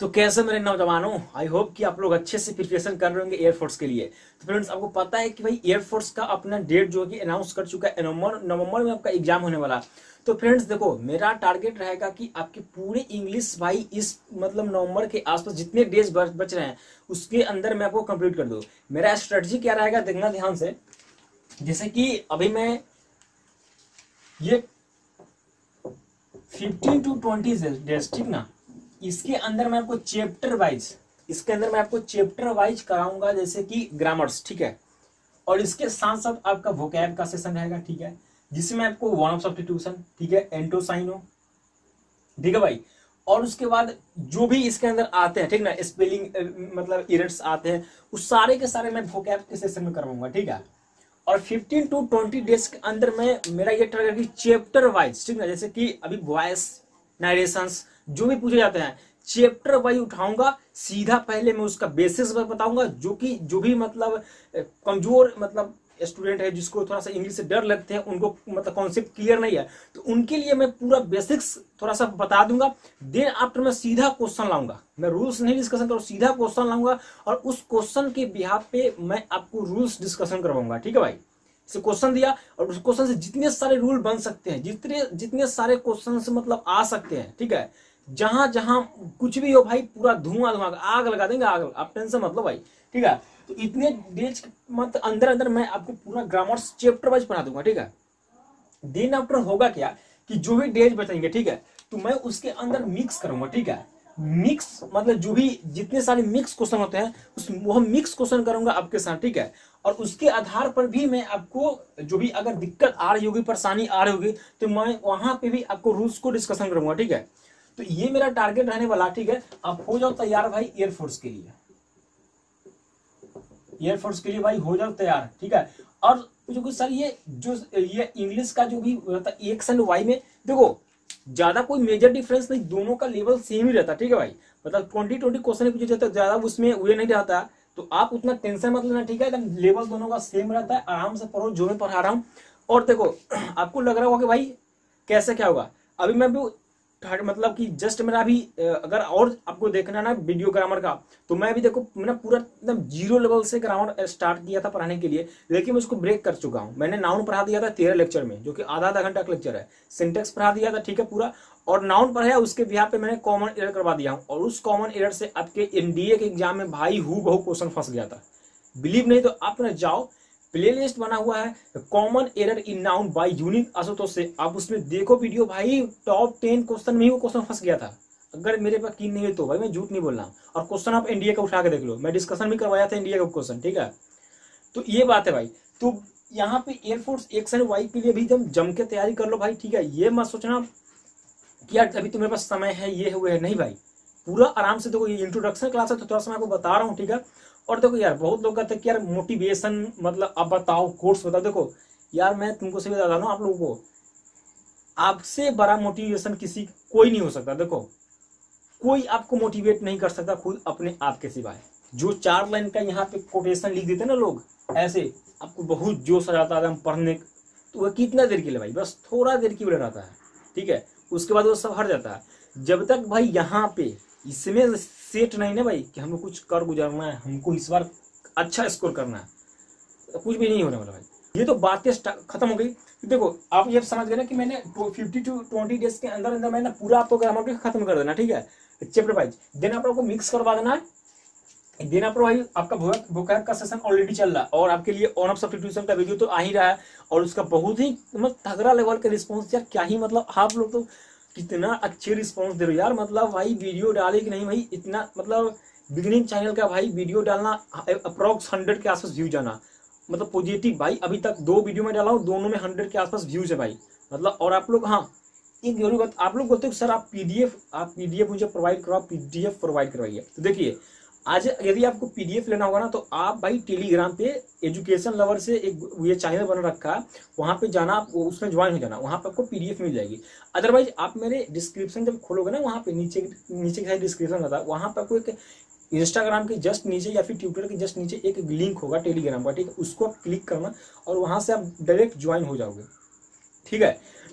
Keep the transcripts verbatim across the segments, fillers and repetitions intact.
तो कैसे मेरे नौजवानों, आई होप कि आप लोग अच्छे से प्रिपरेशन कर रहे होंगे एयरफोर्स के लिए। तो फ्रेंड्स, आपको पता है कि भाई एयरफोर्स का अपना डेट जो है कि अनाउंस कर चुका है। नवंबर नवंबर में आपका एग्जाम होने वाला। तो फ्रेंड्स देखो, मेरा टारगेट रहेगा कि आपके पूरे इंग्लिश भाई इस मतलब नवंबर के आसपास जितने डेज बच रहे हैं उसके अंदर मैं आपको कंप्लीट कर दूं। मेरा स्ट्रेटजी क्या रहेगा देखना ध्यान से। जैसे कि अभी मैं ये फिफ्टीन टू ट्वेंटी डेज, ठीक ना, इसके अंदर मैं आपको चैप्टर वाइज इसके अंदर मैं आपको चैप्टर वाइज कराऊंगा, जैसे कि ग्रामर्स, ठीक है। और इसके साथ साथ आपका वोकैब का सेशन रहेगा, ठीक है, जिसमें आपको वन ऑफ सब्स्टिट्यूशन, ठीक है, एंटोसाइनो, ठीक है भाई। और उसके बाद जो भी इसके अंदर आते हैं, ठीक ना, स्पेलिंग मतलब एरर्स आते हैं, उस सारे के सारे मैं वोकैब के सेशन में करवाऊंगा, ठीक है। और फिफ्टीन टू ट्वेंटी डेज के अंदर में मेरा ये टारगेट कि चैप्टर वाइज, ठीक ना, जैसे कि अभी वॉइस नरेशंस जो भी पूछे जाते हैं चैप्टर वाइज उठाऊंगा। सीधा पहले मैं उसका बेसिस बताऊंगा, जो कि जो भी मतलब कमजोर मतलब स्टूडेंट है, जिसको थोड़ा सा इंग्लिश से डर लगते हैं, उनको मतलब कॉन्सेप्ट क्लियर नहीं है, तो उनके लिए मैं पूरा बेसिक्स थोड़ा सा बता दूंगा। देन आफ्टर मैं सीधा क्वेश्चन लाऊंगा, मैं रूल्स नहीं डिस्कशन करूँ, सीधा क्वेश्चन लाऊंगा और उस क्वेश्चन के बिहाफ पे मैं आपको रूल्स डिस्कशन करवाऊंगा, ठीक है भाई। से क्वेश्चन दिया और उस क्वेश्चन से जितने सारे रूल बन सकते हैं, जितने जितने सारे क्वेश्चन से मतलब आ सकते हैं, ठीक है, जहां जहां कुछ भी हो भाई, पूरा धुआं धुआं आग लगा देंगे, आग, आप टेंशन मत लो भाई, ठीक है। तो इतने डेज मतलब अंदर अंदर मैं आपको पूरा ग्रामर्स चैप्टर वाइज पढ़ा दूंगा, ठीक है। दिन आफ्टर होगा क्या कि जो भी डेज बचेंगे, ठीक है, तो मैं उसके अंदर मिक्स करूंगा, ठीक है। मिक्स मतलब जो भी जितने सारे मिक्स क्वेश्चन होते हैं उस वो मिक्स क्वेश्चन करूंगा आपके साथ, ठीक है। और उसके आधार पर भी मैं आपको जो भी अगर दिक्कत आ रही होगी, परेशानी आ रही होगी, तो मैं वहां पे भी आपको रूल्स को डिस्कशन करूंगा, ठीक है। तो ये मेरा टारगेट रहने वाला, ठीक है। आप हो जाओ तैयार भाई एयरफोर्स के लिए, एयरफोर्स के लिए भाई हो जाओ तैयार, ठीक है। और जो कुछ सर ये जो ये इंग्लिश का जो भी रहता है एक्स एंड वाई में, देखो ज्यादा कोई मेजर डिफरेंस नहीं, दोनों का लेवल सेम ही रहता, ठीक है भाई। मतलब ट्वेंटी ट्वेंटी क्वेश्चन पूछे जाते हैं, ज्यादा उसमें वे नहीं रहता, तो आप उतना टेंशन मत लेना, ठीक है। एकदम लेवल दोनों का सेम रहता है, आराम से पढ़ो जो मैं पढ़ा रहा हूँ। और देखो आपको लग रहा होगा कि भाई कैसे क्या होगा, अभी मैं भी मतलब कि जस्ट मेरा अभी अगर और आपको देखना ना वीडियो ग्रामर का, तो मैं भी देखो मैंने पूरा एकदम जीरो लेवल से ग्रामर स्टार्ट किया था पढ़ाने के लिए, लेकिन मैं उसको ब्रेक कर चुका हूं। मैंने नाउन पढ़ा दिया था तेरह लेक्चर में, जो कि आधा आधा घंटा का लेक्चर है। सिंटेक्स पढ़ा दिया था, ठीक है, पूरा। और नाउन पढ़ाया, उसके बिहार पे मैंने कॉमन एरर करवा दिया हूं। और उस कॉमन एरर से आपके एनडीए के एग्जाम में भाई हु बहु क्वेश्चन फंस गया था। बिलीव नहीं तो आप ना जाओ, प्लेलिस्ट बना हुआ है common error in noun by unique Ashutosh से, आप उसमें देखो वीडियो भाई। टॉप टेन क्वेश्चन में ही वो क्वेश्चन फंस गया था। अगर मेरे पास यकीन नहीं है तो भाई मैं झूठ नहीं बोल रहा हूँ। और क्वेश्चन आप एनडीए का उठा के देख लो, मैं डिस्कशन भी करवाया था एनडीए का क्वेश्चन, ठीक है। तो ये बात है भाई। तो यहाँ पे एयरफोर्स एक्स एंड वाई के लिए भी तुम जम के तैयारी कर लो भाई, ठीक है। ये मत सोचना कि यार अभी तुम्हारे पास समय है, ये है वो है, नहीं भाई। पूरा आराम से देखो, ये इंट्रोडक्शन क्लास है तो थोड़ा सा मैं आपको बता रहा हूँ, ठीक है। और देखो यार बहुत लोग कहते हैं कि यार मोटिवेशन मतलब अब बताओ, कोर्स बताओ। देखो यार मैं तुमको सही बता रहा हूँ, आप लोगों को आपसे बड़ा मोटिवेशन किसी कोई नहीं हो सकता। देखो कोई आपको मोटिवेट नहीं कर सकता खुद अपने आप के सिवाय। जो चार लाइन का यहाँ पे कोटेशन लिख देते ना लोग, ऐसे आपको बहुत जोश आ जाता है पढ़ने, तो वह कितना देर के लिए भाई, बस थोड़ा देर की लिए रहता है, ठीक है। उसके बाद वो सब हट जाता है। जब तक भाई यहाँ पे इसमें सेट नहीं ना भाई कि हमको कुछ कर गुजरना है, हमको इस बार अच्छा स्कोर करना है, तो कुछ भी नहीं होने वाला भाई। ये तो बातें खत्म हो गई। तो देखो आप ये समझ गए ना कि मैंने फिफ्टी टू ट्वेंटी डेज के अंदर अंदर मैंने पूरा आपको ग्रामर खत्म कर देना, ठीक है, चैप्टर वाइज। देन आप लोग को मिक्स करवा देना है। देन आप भाई आपका वोकैब का सेशन ऑलरेडी चल रहा है, और आपके लिए ऑन ऑफ सब्स्टिट्यूशन का वीडियो तो आ ही रहा है, और उसका बहुत ही मतलब तगड़ा लेवल का रिस्पॉन्स। यार क्या ही मतलब, आप लोग तो कितना अच्छे रिस्पांस दे रहे हो यार। मतलब भाई वीडियो डाले कि नहीं भाई, इतना मतलब बिगिनिंग चैनल का भाई वीडियो डालना अप्रॉक्स हंड्रेड के आसपास व्यू जाना, मतलब पॉजिटिव भाई। अभी तक दो वीडियो में डाला हूँ, दोनों में हंड्रेड के आसपास व्यूज है भाई, मतलब। और आप लोग, हाँ एक जरूरी बात, आप लोग बोलते हो सर आप पीडीएफ आप पीडीएफ मुझे प्रोवाइड करवाओ, पीडीएफ प्रोवाइड करवाइए। तो देखिए आज यदि आपको पीडीएफ लेना होगा ना, तो आप भाई टेलीग्राम पे एजुकेशन लवर से एक ये चैनल बना रखा है, वहां पे जाना, आप उसमें ज्वाइन हो जाना, वहां पे आपको पीडीएफ मिल जाएगी। अदरवाइज आप मेरे डिस्क्रिप्शन जब खोलोगे ना, वहां पे नीचे नीचे के साइड डिस्क्रिप्शन रहता है, वहां पे आपको एक इंस्टाग्राम के जस्ट नीचे या फिर ट्विटर के जस्ट नीचे एक लिंक होगा टेलीग्राम का, ठीक है। उसको आप क्लिक करना और वहां से आप डायरेक्ट ज्वाइन हो जाओगे, ठीक है।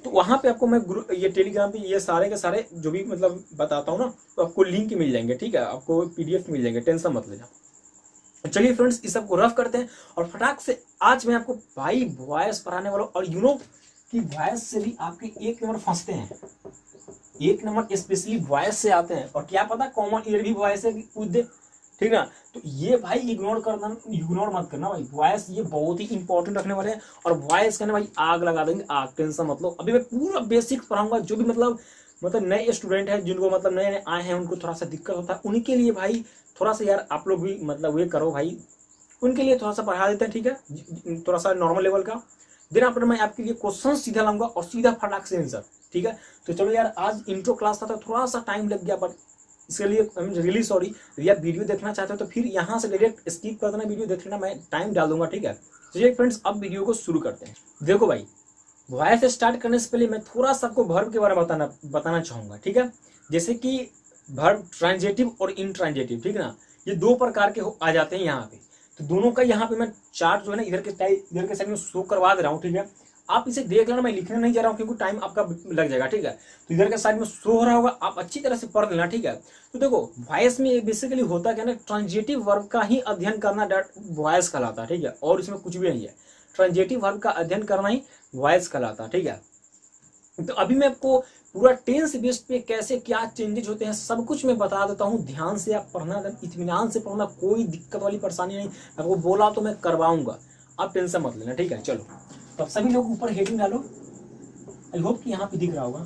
तो वहां पे आपको मैं ग्रुप ये टेलीग्राम पे ये सारे के सारे जो भी मतलब बताता हूँ ना, तो आपको लिंक मिल जाएंगे, ठीक है, आपको पीडीएफ मिल जाएंगे, टेंशन मत लेना। चलिए फ्रेंड्स, इस सबको रफ करते हैं और फटाक से आज मैं आपको भाई वॉइस पढ़ाने वाला हूँ। और यू नो कि वॉइस से भी आपके एक नंबर फंसते हैं, एक नंबर स्पेशली वॉइस से आते हैं, और क्या पता कॉमन ईयर भी वॉइस से पूछ दे, ठीक ना। तो ये भाई इग्नोर करना, इग्नोर मत करना भाई, वॉइस ये बहुत ही इंपॉर्टेंट रखने वाले हैं। और वॉइस करने भाई आग लगा देंगे, आग, टेंशन मतलब। अभी मैं पूरा बेसिक्स पढ़ाऊंगा, जो भी मतलब मतलब नए स्टूडेंट हैं, जिनको मतलब नए नए आए हैं, उनको थोड़ा सा दिक्कत होता है, उनके लिए भाई थोड़ा सा यार आप लोग भी मतलब ये करो भाई, उनके लिए थोड़ा सा पढ़ा देते हैं, ठीक है, थोड़ा सा नॉर्मल लेवल का। देन आफ्टर मैं आपके लिए क्वेश्चन सीधा लाऊंगा और सीधा फटाक से आंसर, ठीक है। तो चलो यार, आज इंट्रो क्लास था तो थोड़ा सा टाइम लग गया, बट इसके लिए आई एम रियली सॉरी। यदि आप वीडियो देखना चाहते हो तो फिर यहाँ से डायरेक्ट स्किप कर देना, वीडियो देख लेना, मैं टाइम डाल दूंगा, ठीक है। चलिए फ्रेंड्स, अब वीडियो को शुरू करते हैं। देखो भाई, वॉइस स्टार्ट करने से पहले मैं थोड़ा सा आपको वर्ब के बारे में बताना बताना चाहूंगा, ठीक है। जैसे कि वर्ब ट्रांजिटिव और इनट्रांजिटिव, ठीक है ना, ये दो प्रकार के आ जाते हैं यहाँ पे। तो दोनों का यहाँ पे मैं चार्ट जो है ना इधर के इधर के साइड में शो करवा दे रहा हूँ, ठीक है। आप इसे देख लेना, मैं लिखने नहीं जा रहा हूँ क्योंकि टाइम आपका लग जाएगा, ठीक है। तो इधर के साइड में शो हो रहा होगा, आप अच्छी तरह से पढ़ लेना, ठीक है। तो देखो वॉइस में बेसिकली होता क्या ना, ट्रांजिटिव वर्ब का ही अध्ययन करना वॉइस कहलाता है, ठीक है, और इसमें कुछ भी नहीं है। ट्रांजिटिव वर्ब का अध्ययन करना ही वॉइस कहलाता है, ठीक है। तो अभी मैं आपको पूरा टेंस बेस्ड पे कैसे क्या चेंजेस होते हैं सब कुछ मैं बता देता हूँ। ध्यान से आप पढ़ना, इत्मीनान से पढ़ना, कोई दिक्कत वाली परेशानी नहीं। आपको बोला तो मैं करवाऊंगा, आप टेंशन मत लेना, ठीक है। चलो, तो सभी लोग ऊपर हेडिंग डालो। आई होप कि यहाँ पे दिख रहा होगा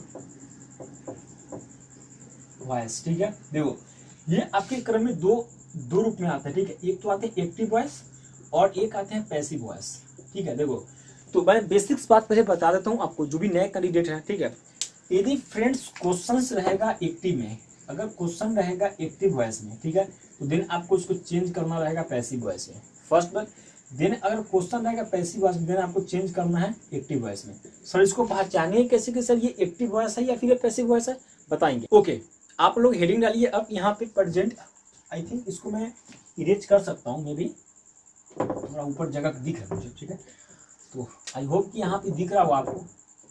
वॉइस, ठीक है। देखो, ये आपके क्रम में दो दो रूप में आता है, ठीक है। एक तो आते हैं एक्टिव वॉइस और एक आते हैं पैसिव वॉइस, ठीक है। देखो, तो मैं बेसिक्स बात पहले बता देता हूँ आपको, जो भी नए कैंडिडेट हैं, ठीक है। यदि फ्रेंड्स क्वेश्चन रहेगा एक्टिव में, अगर क्वेश्चन रहेगा एक्टिव वॉइस में, ठीक है, तो देन आपको उसको चेंज करना रहेगा पैसिव वॉइस में, फर्स्ट बात। देन अगर क्वेश्चन रहेगा पैसिव वॉइस में, देन आपको चेंज करना है एक्टिव वॉइस में। सर इसको पहचानिए कैसे कि सर ये एक्टिव वॉइस है या फिर पैसिव वॉइस है, बताएंगे। ओके, आप लोग हेडिंग डालिए। अब यहाँ पे प्रेजेंट, आई थिंक इसको मैं इरेज कर सकता हूँ, मे भी थोड़ा ऊपर जगह दिख रहा है मुझे, ठीक है। तो आई होप कि यहाँ पे दिख रहा होगा आपको,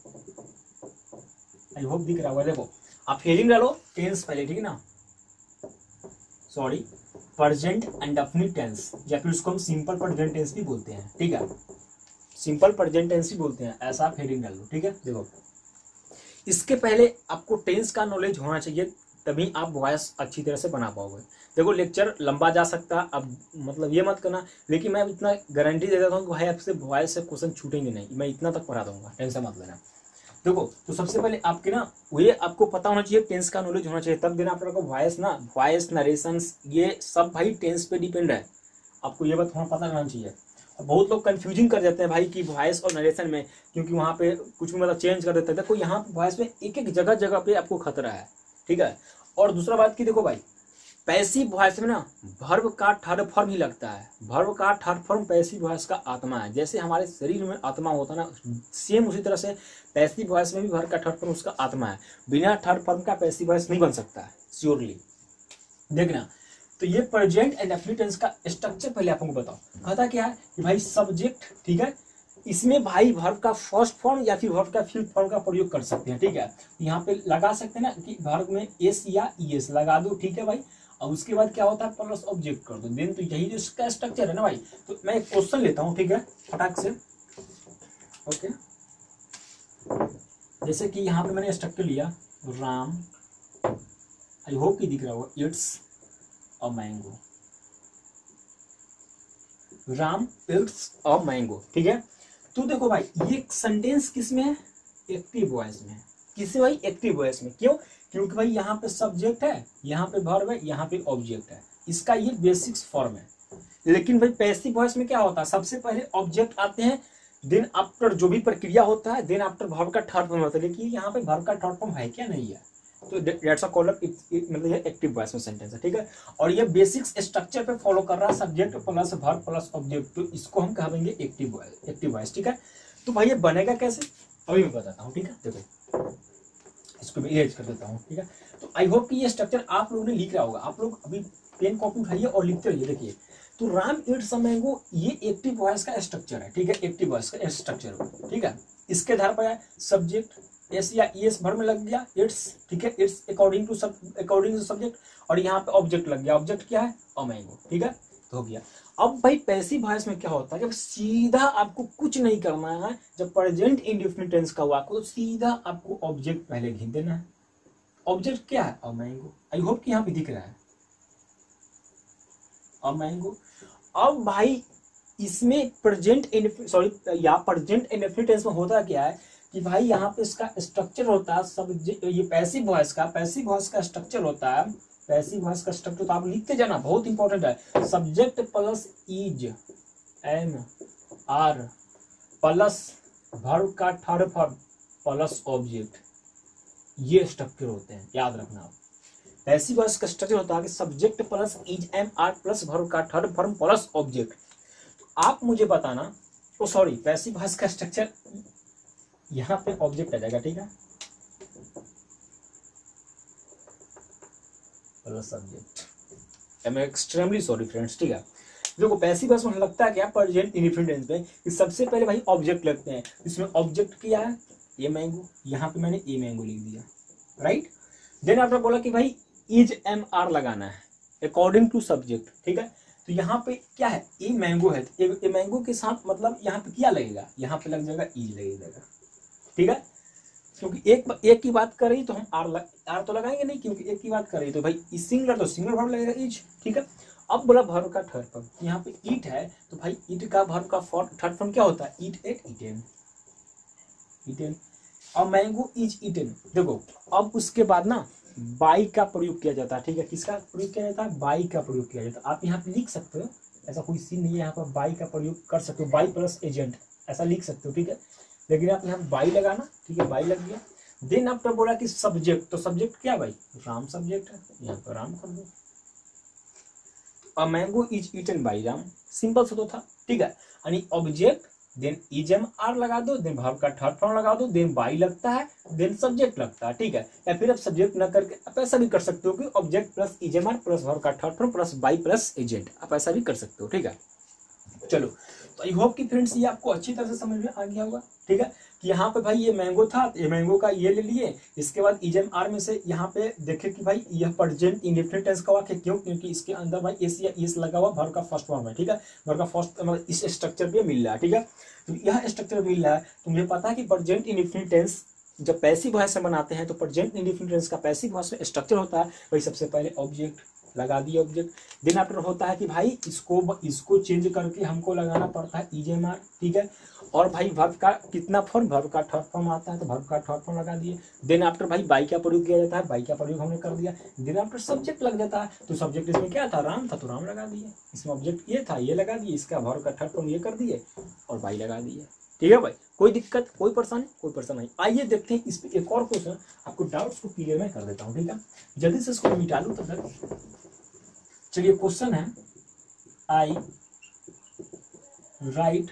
आई होप दिख रहा होगा। देखो, आप हेडिंग डालो टेंस पहले, ठीक है ना, सॉरी, प्रेजेंट इंडेफिनिट टेंस, या फिर उसको हम सिंपल प्रेजेंट टेंस भी बोलते हैं, ठीक है, सिंपल प्रेजेंट टेंस भी बोलते हैं, ऐसा आप हेडिंग डाल लो, ठीक है। देखो, इसके पहले आपको टेंस का नॉलेज होना चाहिए, तभी आप वॉइस अच्छी तरह से बना पाओगे। देखो, लेक्चर लंबा जा सकता है, अब मतलब ये मत करना, लेकिन मैं इतना गारंटी दे देता हूँ कि भाई आपसे वॉइस से क्वेश्चन छूटेंगे नहीं, मैं इतना तक पढ़ा दूंगा, टेंशन मत लेना। देखो, तो सबसे पहले आपके ना ये आपको पता होना चाहिए, टेंस का नॉलेज होना चाहिए, तब देना आप लोगों को वॉइस ना, वॉइस नरेशंस ये सब भाई टेंस पे डिपेंड है, आपको ये बात होना पता रहना चाहिए। और बहुत लोग कंफ्यूजिंग कर जाते हैं भाई कि वॉइस और नरेशन में, क्योंकि वहाँ पे कुछ भी मतलब चेंज कर देते हैं। देखो, यहाँ वॉइस में एक एक जगह जगह पे आपको खतरा है, ठीक है। और दूसरा बात की देखो भाई, पैसिव वॉइस में ना वर्ब का थर्ड फॉर्म ही लगता है, वर्ब का थर्ड फॉर्म पैसिव वॉइस का आत्मा है। जैसे हमारे शरीर में आत्मा होता है ना, सेम उसी तरह से पैसिव वॉइस में भी वर्ब का थर्ड फॉर्म उसका आत्मा है। बिना थर्ड फॉर्म का पैसिव वॉइस नहीं बन सकता है, श्योरली। देखना, तो ये प्रेजेंट एंड डेफिनिट टेंस का स्ट्रक्चर पहले आपको बताओ। कहता क्या है कि भाई सब्जेक्ट, ठीक है, इसमें भाई वर्ब का फर्स्ट फॉर्म या फिर वर्ब का फिफ्थ फॉर्म का प्रयोग कर सकते हैं, ठीक है। यहाँ पे लगा सकते हैं ना कि वर्ब में एस या ईएस लगा दो, ठीक है भाई। और उसके बाद क्या होता है, प्लस ऑब्जेक्ट कर दो, देन तो यही जो इसका स्ट्रक्चर है ना भाई। तो मैं एक क्वेश्चन लेता हूँ, ठीक है, फटाक से, ओके। जैसे कि यहाँ पे मैंने स्ट्रक्चर लिया, राम, आई होप कि दिख रहा होगा, eats a mango, Ram eats a mango, ठीक है। तो देखो भाई, ये सेंटेंस किस में है, एक्टिव वॉइस में। किससे भाई, एक्टिव वॉइस में। क्यों, क्योंकि भाई यहाँ पे सब्जेक्ट है, यहाँ पे वर्ब है, यहाँ पे ऑब्जेक्ट है, इसका ये बेसिक्स फॉर्म है। लेकिन भाई पैसिव वॉइस में क्या होता है, सबसे पहले ऑब्जेक्ट आते हैं, देन आफ्टर जो भी प्रक्रिया होता है, देन आफ्टर वर्ब का थर्ड फॉर्म होता है। लेकिन यहाँ पे वर्ब का थर्ड फॉर्म है क्या, नहीं है, तो दैट्स अ कॉल्ड मतलब ये एक्टिव वॉइस में सेंटेंस है, ठीक है। और ये बेसिक्स स्ट्रक्चर पे फॉलो कर रहा है, subject plus verb plus object, तो इसको हम कहेंगे एक्टिव वॉइस, एक्टिव वॉइस, ठीक है। तो भाई ये बनेगा कैसे, अभी मैं बताता हूँ, ठीक है। देखो, इसको भी इरेज कर देता हूँ, ठीक है। तो आई होप कि ये स्ट्रक्चर आप लोगों ने लिख रहा होगा। आप लोग अभी पेन कॉपी उठाइए और लिखते रहिए। देखिए, तो राम इट्स अ मैंगो ये एक्टिव वॉइस का स्ट्रक्चर है, ठीक है, एक्टिव वॉइस का स्ट्रक्चर, ठीक है। इसके आधार पर है सब्जेक्ट एस या ईएस भर में लग गया इट्स, ठीक है, इट्स अकॉर्डिंग टू सब अकॉर्डिंग टू सब्जेक्ट, और यहाँ पे ऑब्जेक्ट लग गया, ऑब्जेक्ट क्या है, अ मैंगो, ठीक है, तो हो गया। अब भाई पैसिव वॉइस में क्या होता है, जब सीधा आपको कुछ नहीं करना है, जब प्रेजेंट इंडेफिनिट टेंस का हुआ तो सीधा आपको ऑब्जेक्ट पहले लिख देना है। ऑब्जेक्ट क्या है, अ मैंगो। आई होप कि यहाँ पे दिख रहा है अ मैंगो। अब भाई इसमें प्रेजेंट सॉरी या प्रेजेंट इंडेफिनिट टेंस में होता क्या है कि भाई यहाँ पे इसका स्ट्रक्चर होता है सब, ये पैसिव वॉइस का पैसिव वॉइस का स्ट्रक्चर होता है, पैसिव वॉइस का स्ट्रक्चर तो आप लिखते जाना, बहुत इंपॉर्टेंट है। Subject plus is am are plus verb का थर्ड फॉर्म प्लस ऑब्जेक्ट, ये स्ट्रक्चर होते हैं, याद रखना आप। पैसिव वॉइस का स्ट्रक्चर होता है कि subject plus is am are plus verb का थर्ड फॉर्म प्लस ऑब्जेक्ट। तो आप मुझे बताना, ओ सॉरी पैसिव वॉइस का स्ट्रक्चर यहाँ पे ऑब्जेक्ट आ जाएगा, ठीक है, plus subject. I am extremely sorry friends, ठीक है। देखो पैसिव वॉइस में लगता है क्या प्रेजेंट इंडेफिनिट टेंस में कि सबसे पहले भाई ऑब्जेक्ट लगते हैं, इसमें ऑब्जेक्ट क्या है, ये मैंगो, यहाँ पे मैंने ए मैंगो लिख दिया, राइट। देन आपने बोला कि भाई इज एम आर लगाना है अकॉर्डिंग टू सब्जेक्ट, ठीक है, तो यहाँ पे क्या है, ए मैंगो है, तो ए मैंगो के साथ मतलब यहाँ पे क्या लगेगा, यहाँ पे लग जाएगा इज लगेगा, ठीक है, क्योंकि एक एक की बात कर रही तो हम आर लग, आर तो लगाएंगे नहीं, क्योंकि एक की बात कर रही तो भाई सिंगुलर तो सिंगुलर वर्ब लगेगा इज, ठीक है। अब बोला वर्ब का थर्ड फॉर्म, यहाँ पे ईट है तो भाई ईट का वर्ब का थर्ड फॉर्म क्या होता है, ईट एट ईटेन, ईटेन। और मैंगो इज ईटेन, देखो अब उसके बाद ना बाई का प्रयोग किया जाता है, ठीक है, किसका प्रयोग किया जाता है, बाई का प्रयोग किया जाता है। आप यहाँ पे लिख सकते हो, ऐसा कोई सीन नहीं है, यहाँ पर बाई का प्रयोग कर सकते हो, बाई प्लस एजेंट ऐसा लिख सकते हो, ठीक है, लेकिन आप यहाँ बाई लगाना, ठीक है, बाई लग गया। देन आपने बोला कि सब्जेक्ट, तो सब्जेक्ट क्या भाई, राम सब्जेक्ट है, यहाँ पर राम कर दो। A mango is eaten by Ram, simple सा तो था, ठीक है। यानी object then is am are लगा दो, देन वर्ब का थर्ड फॉर्म लगा दो, देन बाई लगता है, देन सब्जेक्ट लगता है, ठीक है। या फिर आप सब्जेक्ट न करके आप ऐसा भी कर सकते हो कि object plus is am are plus verb का third form plus by plus agent, आप ऐसा भी कर सकते हो, ठीक है। चलो तो आई होप कि फ्रेंड्स ये आपको अच्छी तरह से समझ में आ गया होगा, ठीक है, कि यहाँ पे भाई ये मैंगो था, ये मैंगो का ये ले लिए, इसके बाद इजम आर में से यहाँ पे देखे कि भाई यह प्रेजेंट इंडेफिनिट टेंस का वाक्य, क्यों, क्योंकि इसके अंदर भाई एस या एस लगा हुआ वर्ब का फर्स्ट फॉर्म है, ठीक है, वर्ब का फर्स्ट मतलब इस स्ट्रक्चर पे मिल रहा है, ठीक है। तो यह स्ट्रक्चर मिल रहा है तो मुझे पता है कि प्रेजेंट इंडेफिनिट टेंस जब पैसिव वॉइस में बनाते हैं तो प्रेजेंट इंडेफिनिट टेंस का पैसिव वॉइस में स्ट्रक्चर होता है भाई, सबसे पहले ऑब्जेक्ट लगा दिए ऑब्जेक्ट, देन आफ्टर होता है कि भाई इसको इसको चेंज करके हमको लगाना पड़ता है ईजेएमआर, ठीक है। और भाई वर्ब का कितना फॉर्म, वर्ब का थर्ड फॉर्म आता है तो वर्ब का थर्ड फॉर्म लगा दिए। देन आफ्टर भाई बाई का प्रयोग किया जाता है, बाई का प्रयोग हमने कर दिया। देन आफ्टर सब्जेक्ट लग जाता है, तो सब्जेक्ट इसमें क्या था, राम था तो राम लगा दिए, इसमें ऑब्जेक्ट ये था ये लगा दिए, इसका वर्ब का थर्ड फॉर्म ये कर दिए और बाई लगा दिए, ठीक है भाई। कोई दिक्कत, कोई परेशानी, कोई परेशानी नहीं। आइए देखते हैं इस पे एक और क्वेश्चन, आपको डाउट्स को क्लियर मैं कर देता हूँ, ठीक है, जल्दी से इसको मिटा लूँ तब तक। चलिए क्वेश्चन है, आई राइट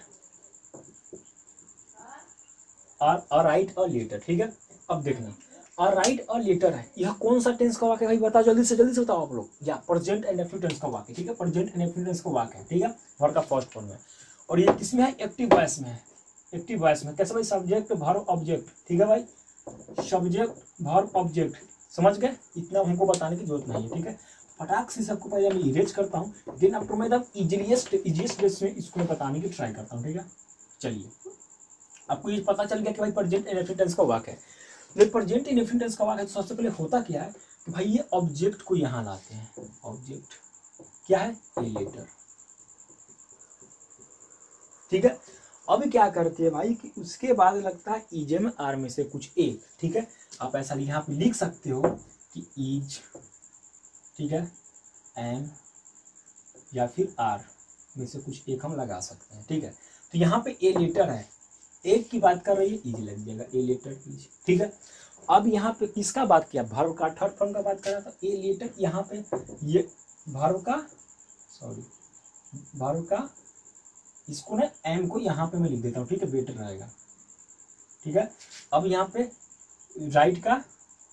और राइट अ लेटर, ठीक है। अब देखना और राइट अ लेटर है, यह कौन सा टेंस का वाक्य भाई बताओ, जल्दी से जल्दी से बताओ आप लोग। या प्रेजेंट एंड इंडेफिनिट टेंस का वाक्य, ठीक है, प्रेजेंट एंड इंडेफिनिट टेंस का वाक्य है, ठीक है, वर्ब का फर्स्ट फॉर्म में। और ये किसमें है, एक्टिव वॉइस में है, एक्टिव वॉइस में। कैसे भाई, सब्जेक्ट वर्ब ऑब्जेक्ट, ठीक है भाई, सब्जेक्ट वर्ब ऑब्जेक्ट, समझ गए, इतना हमको बताने की जरूरत नहीं है, ठीक है। फटाक से सबको पहले मैं इरेज करता हूँ, देन आफ्टर मैं एकदम इजीएस्ट इजीएस्ट बेस में इसको बताने की ट्राई करता हूँ, ठीक है। चलिए आपको ये पता चल गया कि भाई प्रेजेंट इंडेफिनिट टेंस का वाक्य है। जब प्रेजेंट इंडेफिनिट टेंस का वाक्य है तो सबसे पहले होता क्या है कि भाई ये ऑब्जेक्ट को यहाँ लाते हैं, ऑब्जेक्ट क्या है, ए लेटर, ठीक है। अब क्या करते हैं भाई कि उसके बाद लगता है इजम आर में से कुछ एक, ठीक है। आप ऐसा यहाँ पे लिख सकते हो कि इज, ठीक है, एम या फिर आर में से कुछ एक हम लगा सकते हैं, ठीक है। तो यहाँ पे ए लेटर है, एक की बात कर रही है, इज लग जाएगा, ए लेटर इज, ठीक है। अब यहाँ पे किसका बात किया, वर्ब का थर्ड फॉर्म का बात कर रहा था, ए लेटर, यहाँ पे ये वर्ब का सॉरी वर्ब का इसको ना एम को यहाँ पे मैं लिख देता हूँ, ठीक है, बेटर रहेगा, ठीक है। अब यहाँ पे राइट का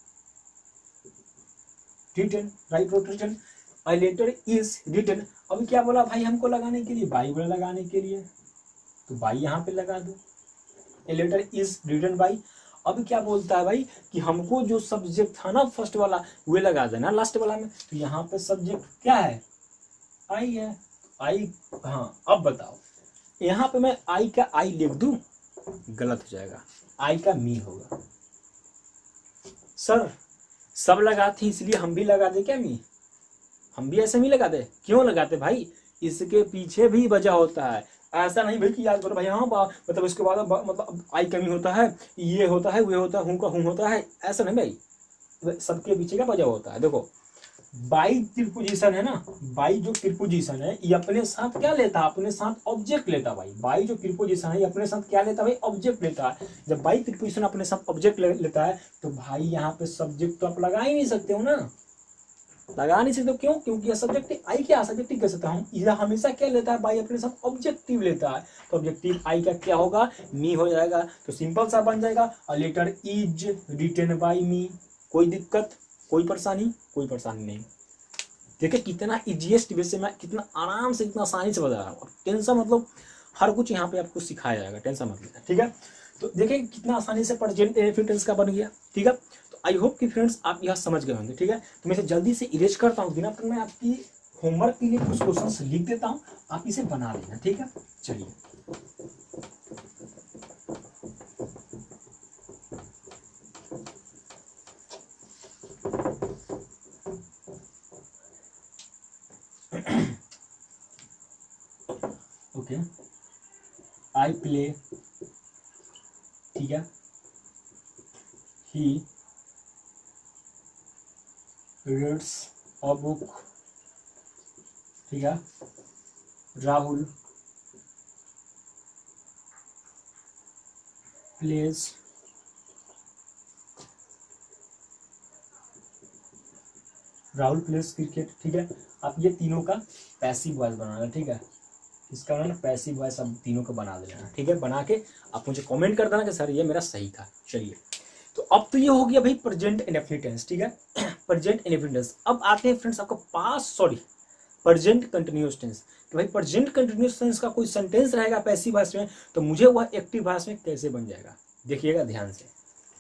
written, write wrote written, a letter is written. अब क्या बोला भाई हमको लगाने के लिए, बाई बोला लगाने के लिए, तो बाई यहाँ पे लगा दो, a letter is written by. अब क्या बोलता है भाई कि हमको जो सब्जेक्ट था ना फर्स्ट वाला वे लगा देना लास्ट वाला में। तो यहाँ पे सब्जेक्ट क्या है, आई है, आई। हाँ अब बताओ, यहाँ पे मैं आई का आई लिख दूं, गलत हो जाएगा, आई का मी होगा। सर सब लगाते इसलिए हम भी लगा दे क्या मी, हम भी ऐसे नहीं लगाते, क्यों लगाते भाई, इसके पीछे भी वजह होता है। ऐसा नहीं भाई कि याद करो भाई हाँ मतलब इसके बाद मतलब आई कमी होता है, ये होता है, वे होता है, हूं का हूं होता है, ऐसा नहीं भाई, सबके पीछे का वजह होता है। देखो बाई त्रिपुजिशन है ना, बाई जो त्रिपुजिशन है ये अपने साथ क्या लेता है, अपने साथ ऑब्जेक्ट लेता है भाई। बाई जो त्रिपुजिशन है ये अपने साथ क्या लेता है भाई, ऑब्जेक्ट लेता है। जब बाई त्रिपुजिशन अपने साथ ऑब्जेक्ट ले, लेता है तो भाई यहाँ पे सब्जेक्ट तो आप लगा ही नहीं सकते हो ना, लगा नहीं सकते। क्यों, क्योंकि यह सब्जेक्टिव आई क्या सब्जेक्टिव कह सकता हूँ, यह हमेशा क्या लेता है बाई अपने साथ ऑब्जेक्टिव लेता है। तो ऑब्जेक्टिव आई का क्या होगा, मी हो जाएगा। तो सिंपल सा बन जाएगा, a letter is written by me. कोई दिक्कत, कोई परेशानी, कोई परेशानी नहीं। देखिए कितना इजीएस्ट वे से मैं कितना आराम से कितना आसानी से बता रहा हूँ। टेंशन मतलब हर कुछ यहाँ पे आपको सिखाया जाएगा, टेंशन मतलब, ठीक है। तो देखिए कितना आसानी से प्रेजेंट इंडेफिनिट टेंस का बन गया, ठीक है। तो आई होप कि फ्रेंड्स आप यह समझ गए होंगे, ठीक है। तो मैं इसे जल्दी से इरेज करता हूँ, बिना मैं आपकी होमवर्क के लिए कुछ क्वेश्चन लिख देता हूँ, आप इसे बना लेना, ठीक है। चलिए ओके, आई प्ले, ठीक है, ही रीड्स अ बुक, ठीक है, Rahul plays Rahul plays cricket, ठीक है। आप ये तीनों का पैसिव वॉइस बनाना, ठीक है, इसका ना पैसिव वॉइस अब तीनों का बना देना, ठीक है। बना के आप मुझे कमेंट कर देना कि सर ये मेरा सही था। चलिए तो अब तो ये हो गया भाई प्रेजेंट इंडेफिनिट टेंस, ठीक है, प्रेजेंट इंडेफिनिट टेंस। अब आते हैं फ्रेंड्स आपका पास सॉरी प्रेजेंट कंटिन्यूअस टेंस। तो भाई प्रेजेंट कंटिन्यूअस टेंस का कोई सेंटेंस रहेगा पैसिव वॉइस में, तो मुझे वह एक्टिव वॉइस में कैसे बन जाएगा, देखिएगा ध्यान से।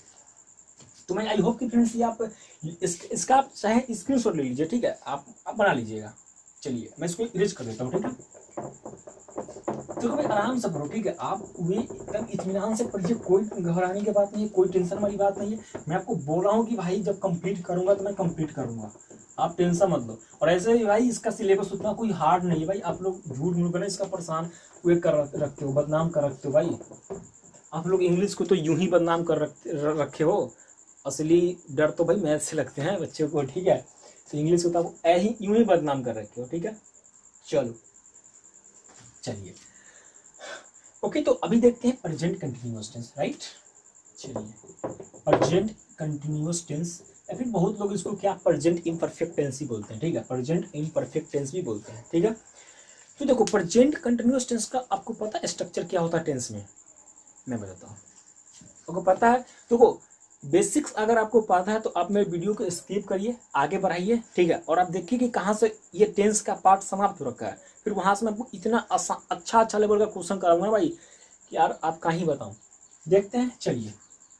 तो मैं आई होप कि फ्रेंड्स ये आप इस, इसका आप चाहे स्क्रीनशॉट ले लीजिए, ठीक है, आप आप बना लीजिएगा। चलिए मैं इसको इरेज कर देता हूँ, ठीक है। तो भाई आराम से करो, ठीक है, आप वे एकदम इत्मीनान से पढ़िए, कोई घबराने की बात नहीं है, कोई टेंशन वाली बात नहीं है। मैं आपको बोल रहा हूँ कि भाई जब कंप्लीट करूंगा तो मैं कंप्लीट करूंगा, आप टेंशन मत लो। और ऐसे भी भाई इसका सिलेबस उतना कोई हार्ड नहीं है भाई, आप लोग झूठ मूठ कर इसका परेशान वे कर रखते हो, बदनाम कर रखते हो भाई। आप लोग इंग्लिश को तो यूं ही बदनाम कर रखे हो, असली डर तो भाई मैथ से लगते हैं बच्चों को, ठीक है। तो इंग्लिश को तो ऐही यूं ही बदनाम कर रखे हो, ठीक है। चलो चलिए ओके, तो अभी देखते हैं प्रेजेंट कंटिन्यूअस टेंस, राइट। चलिए प्रेजेंट कंटिन्यूअस टेंस, या फिर बहुत लोग इसको क्या प्रेजेंट इम्परफेक्ट टेंस ही बोलते हैं, ठीक है, प्रेजेंट इम्परफेक्ट टेंस भी बोलते हैं, ठीक है। तो देखो प्रेजेंट कंटिन्यूअस टेंस का आपको पता है स्ट्रक्चर क्या होता है टेंस में, मैं बताता हूँ, आपको पता है। देखो बेसिक्स अगर आपको पता है तो आप मेरे वीडियो को स्किप करिए, आगे बढ़ाइए, ठीक है, और आप देखिए कि कहाँ से ये टेंस का पार्ट समाप्त हो रखा है। फिर वहां से मैं आपको इतना अच्छा अच्छा लेवल का क्वेश्चन कराऊंगा भाई कि यार आप कहाँ ही बताऊं। देखते हैं, चलिए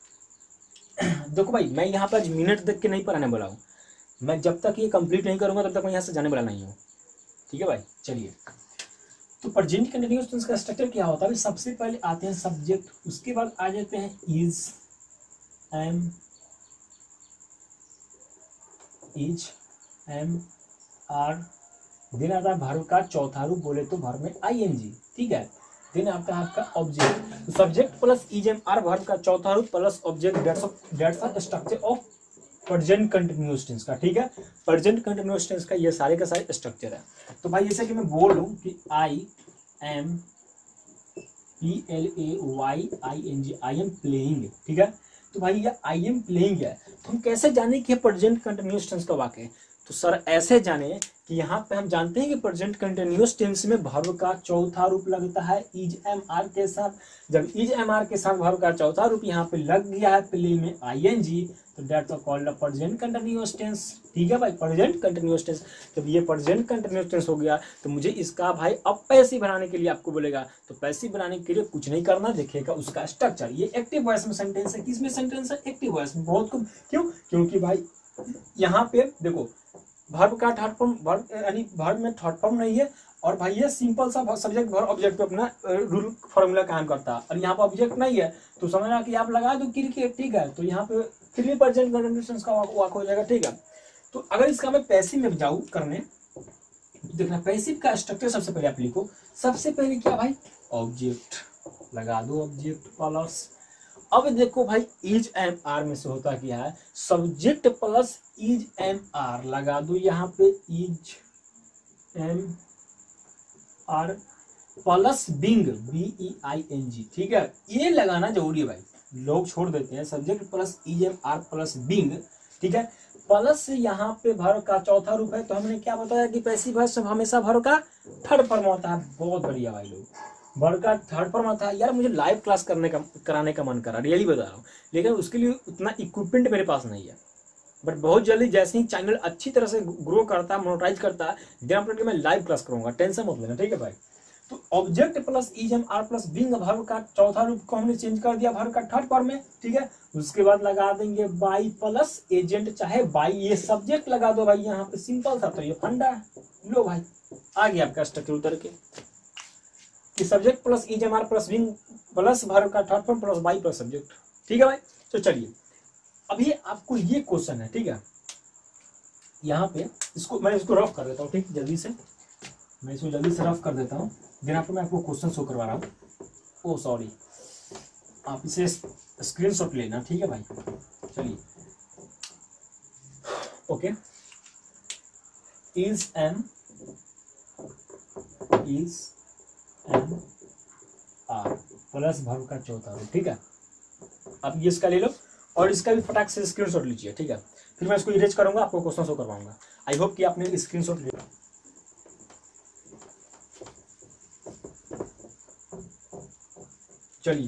देखो भाई मैं यहाँ पर मिनट देख के नहीं पढ़ाने वाला हूँ, मैं जब तक ये कंप्लीट नहीं करूंगा तब तक मैं यहाँ से जाने वाला नहीं हूँ, ठीक है भाई। चलिए तो प्रेजेंट कंटिन्यूअस टेंस का स्ट्रक्चर क्या होता है, सबसे पहले आते हैं सब्जेक्ट, उसके बाद आ जाते हैं is, am, is, am, are, then आता है वर्ब का चौथा रूप, बोले तो वर्ब में आई एन जी, ठीक है। देन आता है आपका ऑब्जेक्ट, तो subject plus is am are verb का चौथा रूप plus object, that's that's the structure of present continuous tense का, ठीक है। प्रेजेंट कंटिन्यूअस टेंस का ये सारे का सारे स्ट्रक्चर है। तो भाई जैसे कि मैं बोल लूँ कि I am P L A Y I N G, I am playing, ठीक है। तो भाई ये आई एम प्लेइंग है, तो हम कैसे जाने कि प्रेजेंट कंटिन्यूअस टेंस का वाक्य है। तो सर ऐसे जाने कि यहाँ पे हम जानते हैं कि प्रेजेंट कंटिन्यूअस टेंस में वर्ब का चौथा रूप लगता है इज एम आर के साथ। जब इज एम आर के साथ वर्ब का चौथा रूप यहाँ पे लग गया है प्ले में आई एन जी, तो that's called present continuous tense. ठीक है भाई, प्रेजेंट कंटिन्यूअस टेंस। जब ये प्रेजेंट कंटिन्यूअस टेंस हो गया तो मुझे इसका भाई अब पैसिव बनाने के लिए आपको बोलेगा, तो पैसिव बनाने के लिए कुछ नहीं करना, देखिएगा उसका स्ट्रक्चर। ये एक्टिव वॉइस में सेंटेंस है, किसमें सेंटेंस है? एक्टिव वॉइस में। बहुत कम, क्यों? क्योंकि भाई यहाँ पे देखो वर्ब का थर्ड फॉर्म, वर्ब यानी वर्ब में थर्ड फॉर्म नहीं है, और भाई ये सिंपल सा सब्जेक्ट वर्ब ऑब्जेक्ट पे अपना रूल फॉर्मूला काम करता है, और यहाँ पे ऑब्जेक्ट नहीं है तो समझना कि आप लगा दो क्रिकेट। ठीक है, तो यहाँ पे फिर प्रेजेंट कंटिन्यूअस का वाक हो जाएगा। ठीक है, तो अगर इसका मैं पैसिव में जाऊँ करने, देखना पैसिव का स्ट्रक्चर सबसे पहले आप लिखो। सबसे पहले क्या भाई? ऑब्जेक्ट लगा दो, ऑब्जेक्ट प्लस। अब देखो भाई इज एम आर में से होता क्या है? Subject plus is am are लगा दो यहाँ पे, is am are plus being, B E I N G. ठीक है, ये लगाना जरूरी है भाई, लोग छोड़ देते हैं। Subject plus is am are plus being. ठीक है, प्लस यहाँ पे वर्ब का चौथा रूप है, तो हमने क्या बताया कि पैसिव वॉइस हमेशा वर्ब का थर्ड फॉर्म होता है। बहुत बढ़िया भाई, लोग वर्ब का थर्ड फॉर्म आता है। यार मुझे लाइव क्लास करने का कराने का मन करा, रियली बता रहा हूँ, लेकिन उसके लिए उतना इक्विपमेंट मेरे पास नहीं है। बट बहुत जल्दी जैसे ही चैनल अच्छी तरह से ग्रो करता है, मोनेटाइज करता है, देन आफ्टर मैं लाइव क्लास करूंगा, टेंशन मत लेना। ठीक है भाई, तो object plus is am are plus being verb का चौथा रूप को हमने चेंज कर दिया वर्ब का थर्ड फॉर्म में। ठीक है, उसके बाद लगा देंगे बाई प्लस एजेंट, चाहे बाई, ये सब्जेक्ट लगा दो भाई यहाँ पे, सिंपल था। तो ये फंडा है। लो भाई आ गया आपका स्ट्रक्चर उतर के, कि subject plus is am are plus being plus verb का third form plus by plus subject. ठीक है भाई, तो चलिए अभी आपको ये क्वेश्चन है। ठीक है, यहाँ पे इसको मैं इसको रफ कर देता हूँ। ठीक, जल्दी से मैं इसको जल्दी से रफ कर देता हूँ, देन आपको मैं आपको क्वेश्चन शो करवा रहा हूँ। ओ सॉरी, आप इसे स्क्रीनशॉट लेना। ठीक है भाई, चलिए okay. Is am is am are plus verb का चौथा रूप। ठीक है, अब ये इसका ले लो और इसका भी फटाक से स्क्रीनशॉट लीजिए। ठीक है, फिर मैं इसको इरेज करूंगा, आपको क्वेश्चन शो करवाऊंगा। आई होप कि आपने स्क्रीनशॉट लिया। चलिए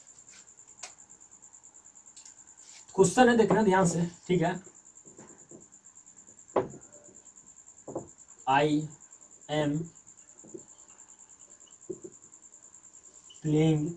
क्वेश्चन है, देखना ध्यान से। ठीक है, I am playing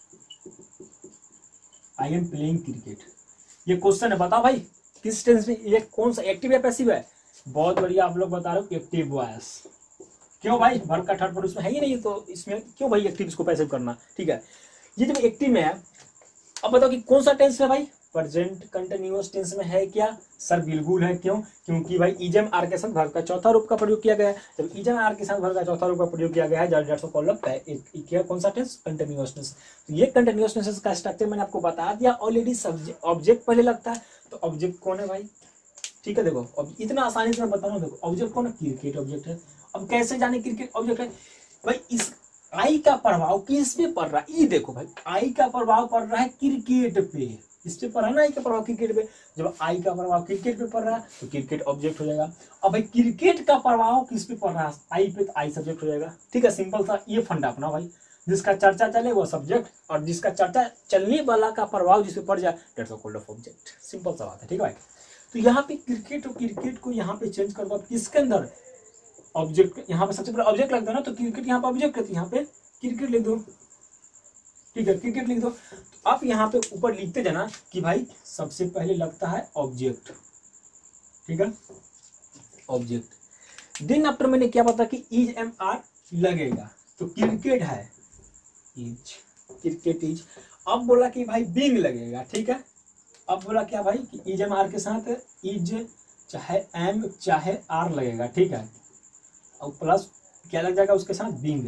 I am playing cricket, ये क्वेश्चन है। बताओ भाई किस टेंस में, ये कौन सा एक्टिव या पैसिव है? बहुत बढ़िया, आप लोग बता रहे हो एक्टिव वॉइस। क्यों भाई? वर्ब का थर्ड फॉर्म उसमें है ही नहीं, तो इसमें क्यों भाई एक्टिव इसको पैसिव करना? ठीक है, ये जब एक्टिव में है, अब बताओ कि कौन सा टेंस है भाई? प्रेजेंट कंटिन्यूअस टेंस में है क्या? सर बिल्कुल है। क्यों? क्योंकि भाई इज एम आर के साथ वर्ब का चौथा रूप का प्रयोग किया गया है। जब इज एम आर के साथ वर्ब का चौथा रूप का प्रयोग किया गया है, दैट्स कॉल्ड क्या? कौन सा टेंस? Continuous tense. तो ये कंटिन्यूअस टेंस का स्ट्रक्चर मैंने आपको बता दिया ऑलरेडी। सब्जेक्ट ऑब्जेक्ट पहले लगता है, तो ऑब्जेक्ट कौन है भाई? ठीक है, देखो इतना आसानी से मैं बताऊँ। देखो ऑब्जेक्ट कौन है? क्रिकेट ऑब्जेक्ट है। अब कैसे जाने क्रिकेट ऑब्जेक्ट है भाई? इस आई का प्रभाव किस पे पड़ रहा है? ये देखो भाई, आई का प्रभाव पड़ रहा है क्रिकेट पे। इस पे पड़ रहा है ना आई का प्रभाव क्रिकेट पे। जब आई का प्रभाव क्रिकेट पे पड़ रहा है तो क्रिकेट ऑब्जेक्ट हो जाएगा। अब भाई क्रिकेट का प्रभाव किस पे पड़ रहा है? आई पे, तो आई सब्जेक्ट हो जाएगा। ठीक है, सिंपल सा ये फंडा अपना भाई। जिसका चर्चा चले वो सब्जेक्ट, और जिसका चर्चा चलने वाला का प्रभाव जिस पे पड़ जाए दैट्स कॉल्ड ऑब्जेक्ट। सिंपल सा बात है। ठीक है भाई, तो यहाँ पे क्रिकेट और क्रिकेट को यहाँ पे चेंज कर दो किसके अंदर? ऑब्जेक्ट। यहाँ पे सबसे पहले ऑब्जेक्ट लग दो ना, तो क्रिकेट यहाँ पे ऑब्जेक्ट है, यहाँ पे क्रिकेट लिख दो। ठीक है, क्रिकेट लिख दो। तो आप यहाँ पे ऊपर लिखते जाना कि भाई सबसे पहले लगता है ऑब्जेक्ट। ठीक है, ऑब्जेक्ट। देन आफ्टर मैंने क्या बता कि इज एम आर लगेगा, तो क्रिकेट है, इज, क्रिकेट इज। अब बोला कि भाई बिंग लगेगा। ठीक है, अब बोला क्या भाई कि इज एम आर के साथ इज चाहे एम चाहे आर लगेगा। ठीक है, और प्लस क्या लग जाएगा उसके साथ? बिंग,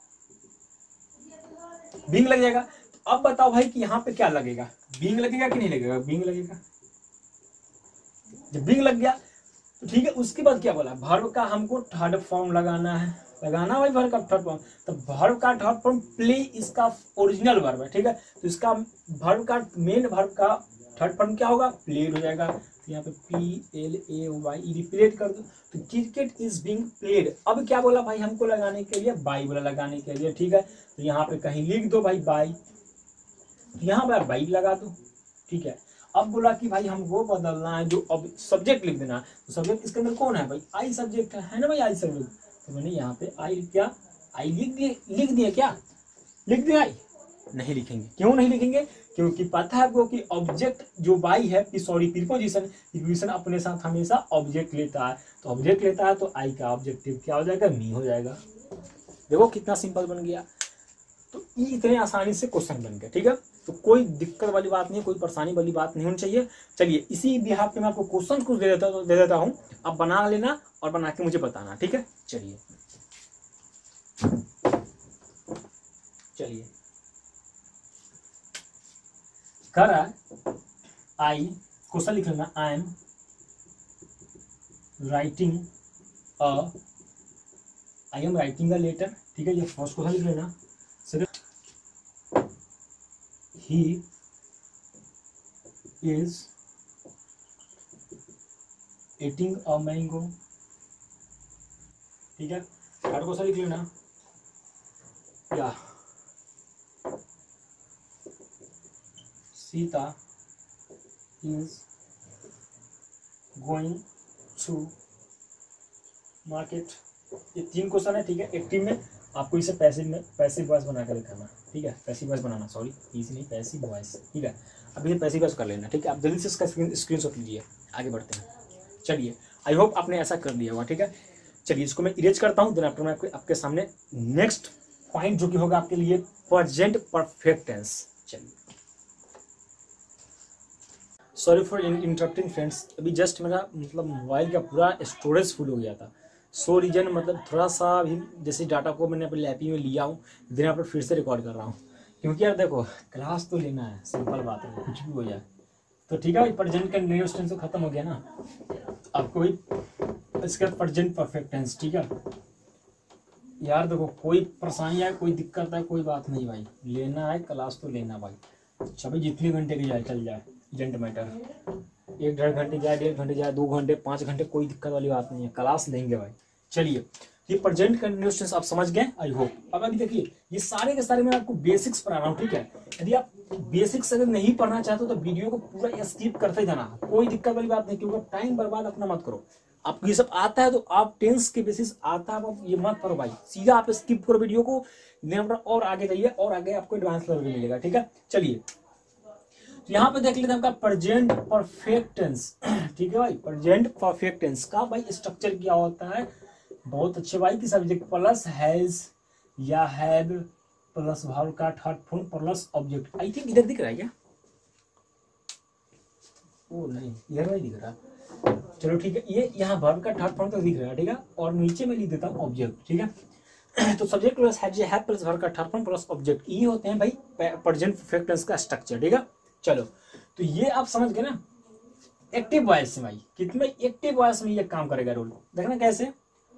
बिंग लग जाएगा। तो अब बताओ भाई कि यहाँ पे क्या लगेगा? बिंग लगेगा कि नहीं लगेगा? बिंग लगेगा। जब बिंग लग गया तो ठीक है, उसके बाद क्या बोला? वर्ब का हमको थर्ड फॉर्म लगाना है, लगाना भाई वर्ब का थर्ड फॉर्म। तो वर्ब का थर्ड फॉर्म प्ले इसका ओरिजिनल वर्ब है। ठीक है, तो इसका वर्ब का मेन वर्ब का थर्ड फॉर्म क्या होगा, प्लेड हो जाएगा। तो यहाँ पे पी एल ए वाई रिप्लेट कर दो, तो क्रिकेट इज बीइंग प्लेड। अब क्या बोला भाई हमको लगाने के लिए, बाई बोला लगाने के लिए, ठीक है। तो यहाँ पे कहीं लिख दो भाई बाई, तो यहाँ पे बाई लगा दो, ठीक है। अब बोला कि भाई हमको बदलना है जो अब सब्जेक्ट लिख देना है, तो सब्जेक्ट इसके अंदर कौन है भाई, आई सब्जेक्ट है, है ना भाई, आई सब्जेक्ट। तो मैंने यहाँ पे आई क्या, आई लिख दिए, लिख दिए क्या, लिख दिया आई, नहीं लिखेंगे। क्यों नहीं लिखेंगे, क्योंकि पता है आपको कि ऑब्जेक्ट जो बाई है, सॉरी प्रीपोजिशन, प्रीपोजिशन अपने साथ हमेशा ऑब्जेक्ट लेता है, तो ऑब्जेक्ट लेता है तो आई का ऑब्जेक्टिव क्या हो जाएगा, मी हो जाएगा। देखो कितना सिंपल बन गया। तो इतने आसानी से क्वेश्चन बन गया, ठीक है। तो कोई दिक्कत वाली बात नहीं है, कोई परेशानी वाली बात नहीं होनी चाहिए। चलिए इसी बिहाफ पे मैं आपको क्वेश्चन कुछ दे देता दे देता हूँ, आप बना लेना और बना के मुझे बताना, ठीक है। चलिए चलिए कर आई, क्वेश्चन लिख लेना, I am writing a I am writing a letter, ठीक है। ये फर्स्ट क्वेश्चन लिख लेना। He is eating a mango, ठीक है। थर्ड क्वेश्चन लिख लेना, या Sita is going to market. ये तीन क्वेश्चन है, ठीक है। एक टीम में आपको इसे पैसिव में पैसिव वॉइस बना कर दिखाना, ठीक है। पैसिव वॉइस बनाना, सॉरी इजी नहीं, पैसिव वॉइस, ठीक है। अब ये पैसिव वॉइस कर लेना, ठीक है। आप जल्दी से इसका स्क्रीनशॉट लीजिए, आगे बढ़ते हैं। चलिए आई होप आपने ऐसा कर लिया होगा, ठीक है। चलिए इसको मैं इरेज करता हूँ, देन आफ्टर मैं आपके, आपके सामने नेक्स्ट पॉइंट जो कि होगा आपके लिए प्रेजेंट परफेक्ट टेंस। चलिए सॉरी फॉर इंटरप्टिंग फ्रेंड्स, अभी जस्ट मेरा मतलब मोबाइल का पूरा स्टोरेज फुल हो गया था। सो रीजन मतलब थोड़ा सा भी जैसे डाटा को मैंने अपने लैपी में लिया हूँ, दिन यहाँ पर फिर से रिकॉर्ड कर रहा हूँ, क्योंकि यार देखो क्लास तो लेना है, सिंपल बात है, कुछ भी हो जाए तो ठीक है भाई। प्रेजेंट का नेगेटिव टेंस तो खत्म हो गया ना, आपको भाई इसका प्रेजेंट परफेक्ट टेंस, ठीक है। यार देखो कोई परेशानी है, कोई दिक्कत है, कोई बात नहीं भाई, लेना है क्लास तो लेना भाई, सभी जितने घंटे की जाए चल जाए, एजेंट मैटर, एक डेढ़ घंटे जाए, डेढ़ घंटे जाए, दो घंटे, पाँच घंटे, कोई दिक्कत वाली बात नहीं है, क्लास लेंगे भाई। चलिए ये प्रेजेंट कंटिन्यूअस टेंस आप समझ गए आई होप। अब अभी देखिए ये सारे के सारे मैं आपको बेसिक्स पढ़ा रहा हूँ, ठीक है। यदि आप बेसिक्स अगर नहीं पढ़ना चाहते हो तो वीडियो को पूरा स्किप करते जाना, कोई दिक्कत वाली बात नहीं, क्योंकि टाइम बर्बाद अपना मत करो। आपको ये सब आता है तो आप टेंस के बेसिस आता है, आप ये मत करो भाई, सीधा आप स्किप करो वीडियो को, और आगे जाइए और आगे आपको एडवांस लेवल मिलेगा, ठीक है। चलिए तो यहाँ पे देख लेते हैं आपका प्रेजेंट परफेक्ट टेंस, ठीक है भाई। प्रेजेंट परफेक्ट टेंस का भाई स्ट्रक्चर क्या होता है, बहुत अच्छे भाई की सब्जेक्ट प्लस हैज या हैव प्लस वर्ब का third form plus object. I think इधर दिख रहा है क्या, ओ नहीं इधर नहीं दिख रहा, चलो ठीक है। ये यहाँ वर्ब का थर्ड फॉर्म तो दिख रहा है, ठीक है। और नीचे में लिख देता हूँ ऑब्जेक्ट, ठीक है। तो सब्जेक्ट प्लस हैज या हैव प्लस वर्ब का थर्ड फॉर्म प्लस ऑब्जेक्ट, ये होते हैं भाई प्रेजेंट परफेक्ट टेंस का स्ट्रक्चर, ठीक है। चलो तो ये आप समझ गए ना एक्टिव वॉइस में भाई, कितने एक्टिव वॉइस में ये काम करेगा रोल, देखना कैसे।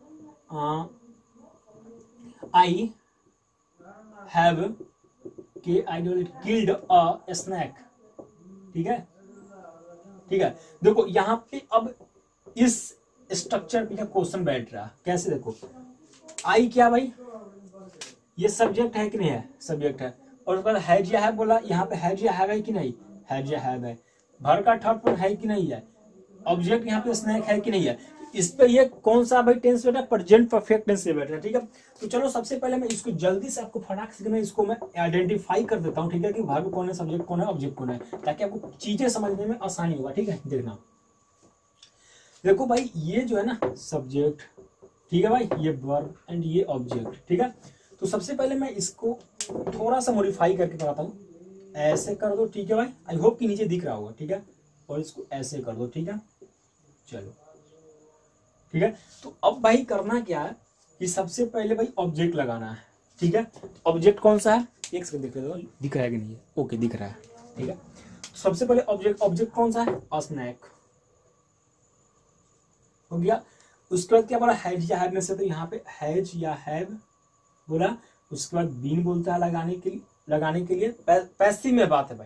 आई हैव के आई किल्ड अ स्नैक, ठीक है, ठीक है। देखो यहाँ पे अब इस स्ट्रक्चर पे क्वेश्चन बैठ रहा है, कैसे देखो, आई क्या भाई, ये सब्जेक्ट है कि नहीं है, सब्जेक्ट है, और उसके बाद हैज या हैव बोला, यहाँ पे हैज या हैव है कि नहीं, हैज या हैव है। भर का थर्ड फॉर्म है कि नहीं है, ऑब्जेक्ट यहाँ पे स्नैक है कि नहीं है। इस पे ये कौन सा भाई टेंस बैठा, प्रेजेंट परफेक्ट टेंस से बैठ रहा है, ठीक है। तो चलो सबसे पहले मैं इसको जल्दी से आपको फटाक से मैं इसको मैं आइडेंटिफाई कर देता हूँ, ठीक है, कि वर्ब कौन है, सब्जेक्ट कौन है, ऑब्जेक्ट कौन है, ताकि आपको चीजें समझने में आसानी होगा, ठीक है। देखना देखो भाई ये जो है ना सब्जेक्ट, ठीक है भाई, ये वर्ब एंड ये ऑब्जेक्ट, ठीक है। तो सबसे पहले मैं इसको थोड़ा सा मॉडिफाई करके बताता हूँ, ऐसे कर दो, ठीक है भाई, आई होप कि नीचे दिख रहा होगा, ठीक है। और इसको ऐसे कर दो, ठीक है, चलो ठीक है। तो अब भाई करना क्या है कि सबसे पहले भाई ऑब्जेक्ट लगाना है, ठीक है। ऑब्जेक्ट कौन सा है, एक सेकंड देख लो दिख रहा है कि नहीं है, ओके दिख रहा है, ठीक है। तो सबसे पहले ऑब्जेक्ट ऑब्जेक्ट कौन सा है, स्नैक हो गया। उसके बाद क्या बोला, हैज या हैव में से, तो यहाँ पे हैज या हैव बोला। उसके बाद बीन बोलता है लगाने के लिए, लगाने के लिए पैसिव में बात है भाई,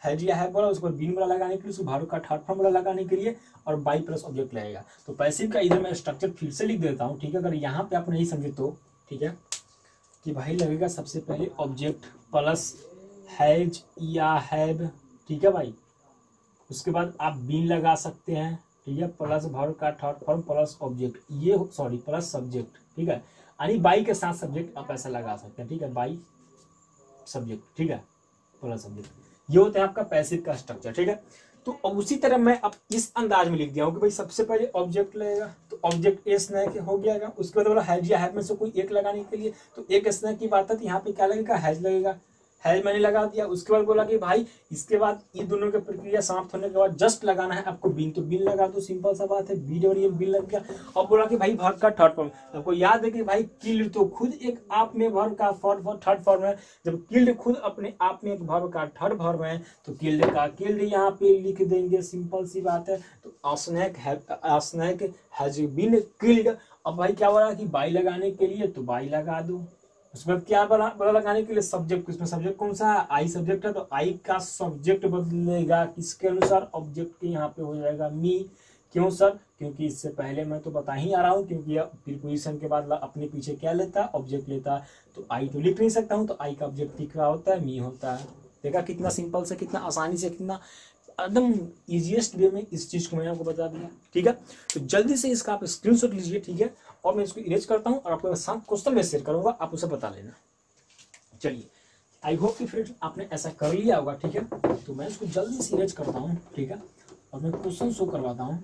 हैज या हैव बोला, उसके बाद बीन वाला लगाने के लिए, उसको भार्ब का थर्ड फॉर्म वाला लगाने के लिए, और बाई प्लस ऑब्जेक्ट लगेगा। तो पैसिव का इधर मैं स्ट्रक्चर फिर से लिख देता हूँ, ठीक है। अगर यहाँ पे आप नहीं समझे तो ठीक है, कि भाई लगेगा सबसे पहले ऑब्जेक्ट प्लस हैज या हैव, ठीक है भाई। उसके बाद आप बीन लगा सकते हैं, ठीक है, प्लस वर्ब का थर्ड फॉर्म प्लस ऑब्जेक्ट, ये सॉरी प्लस सब्जेक्ट, ठीक है, यानी बाई के साथ सब्जेक्ट आप ऐसा लगा सकते हैं, ठीक है, बाई सब्जेक्ट, ठीक है, प्लस सब्जेक्ट। ये होता है आपका पैसिव का स्ट्रक्चर, ठीक है। तो अब उसी तरह मैं अब इस अंदाज में लिख दिया हूँ कि भाई सबसे पहले ऑब्जेक्ट लगेगा, तो ऑब्जेक्ट ए स्नैक हो गया। उसके बाद बोला हैज या हैव में से कोई एक लगाने के लिए, तो एक स्नैक की बात है, तो यहाँ पे क्या लगेगा, हैज लगेगा, हैज मैंने लगा दिया। उसके बाद बोला कि भाई इसके बाद ये दोनों की प्रक्रिया समाप्त होने के बाद जस्ट लगाना है आपको बीन, तो बीन लगा दो, सिंपल सा बात है, बीन और ये बीन लग गया। अब बोला कि भाई वर्ब का थर्ड फॉर्म, आपको याद है कि भाई किल्ड तो खुद एक आप में वर्ब का थर्ड फॉर्म है, जब किल्ड खुद अपने आप में एक वर्ब का थर्ड फॉर्म है, तो किल्ड का किल्ड यहाँ पे लिख देंगे, सिंपल सी बात है। तो snake snake has been killed. अब भाई क्या बोला कि बाई लगाने के लिए, तो बाई लगा दो। उसमें क्या बना बड़ा लगाने के लिए, सब्जेक्ट, उसमें सब्जेक्ट कौन सा है, आई सब्जेक्ट है, तो आई का सब्जेक्ट बदलेगा किसके अनुसार, ऑब्जेक्ट के, यहाँ पे हो जाएगा मी। क्यों सर, क्योंकि इससे पहले मैं तो बता ही आ रहा हूँ, क्योंकि प्रीपोजिशन के बाद अपने पीछे क्या लेता है, ऑब्जेक्ट लेता है, तो आई तो लिख नहीं सकता हूँ, तो आई का ऑब्जेक्ट दिख रहा होता है, मी होता है। देखा कितना सिंपल से, कितना आसानी से, कितना एकदम इजीएस्ट वे में इस चीज को मैंने आपको बता दिया, ठीक है। तो जल्दी से इसका आप स्क्रीनशॉट लीजिए, ठीक है, और मैं इसको इरेज करता हूं और आपको साथ क्वेश्चन में शेयर करूंगा, आप उसे बता लेना। चलिए, आई होप कि फ्रेंड्स आपने ऐसा कर लिया होगा, ठीक है। तो मैं इसको जल्दी से इरेज करता हूं, ठीक है, और मैं क्वेश्चन शो करवाता हूं।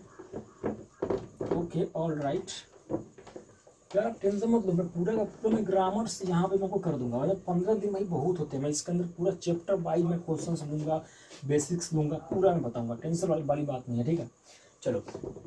ओके, ऑल राइट, क्या टेंशन मत लो, मैं पूरा का पूरा मैं ग्रामर से यहाँ पे मैं को कर दूंगा। मतलब पंद्रह दिन भाई बहुत होते हैं, मैं इसके अंदर पूरा चैप्टर वाइज में क्वेश्चन लूंगा, बेसिक्स लूंगा, पूरा मैं बताऊंगा, टेंशन वाली बड़ी बात नहीं है, ठीक है। चलो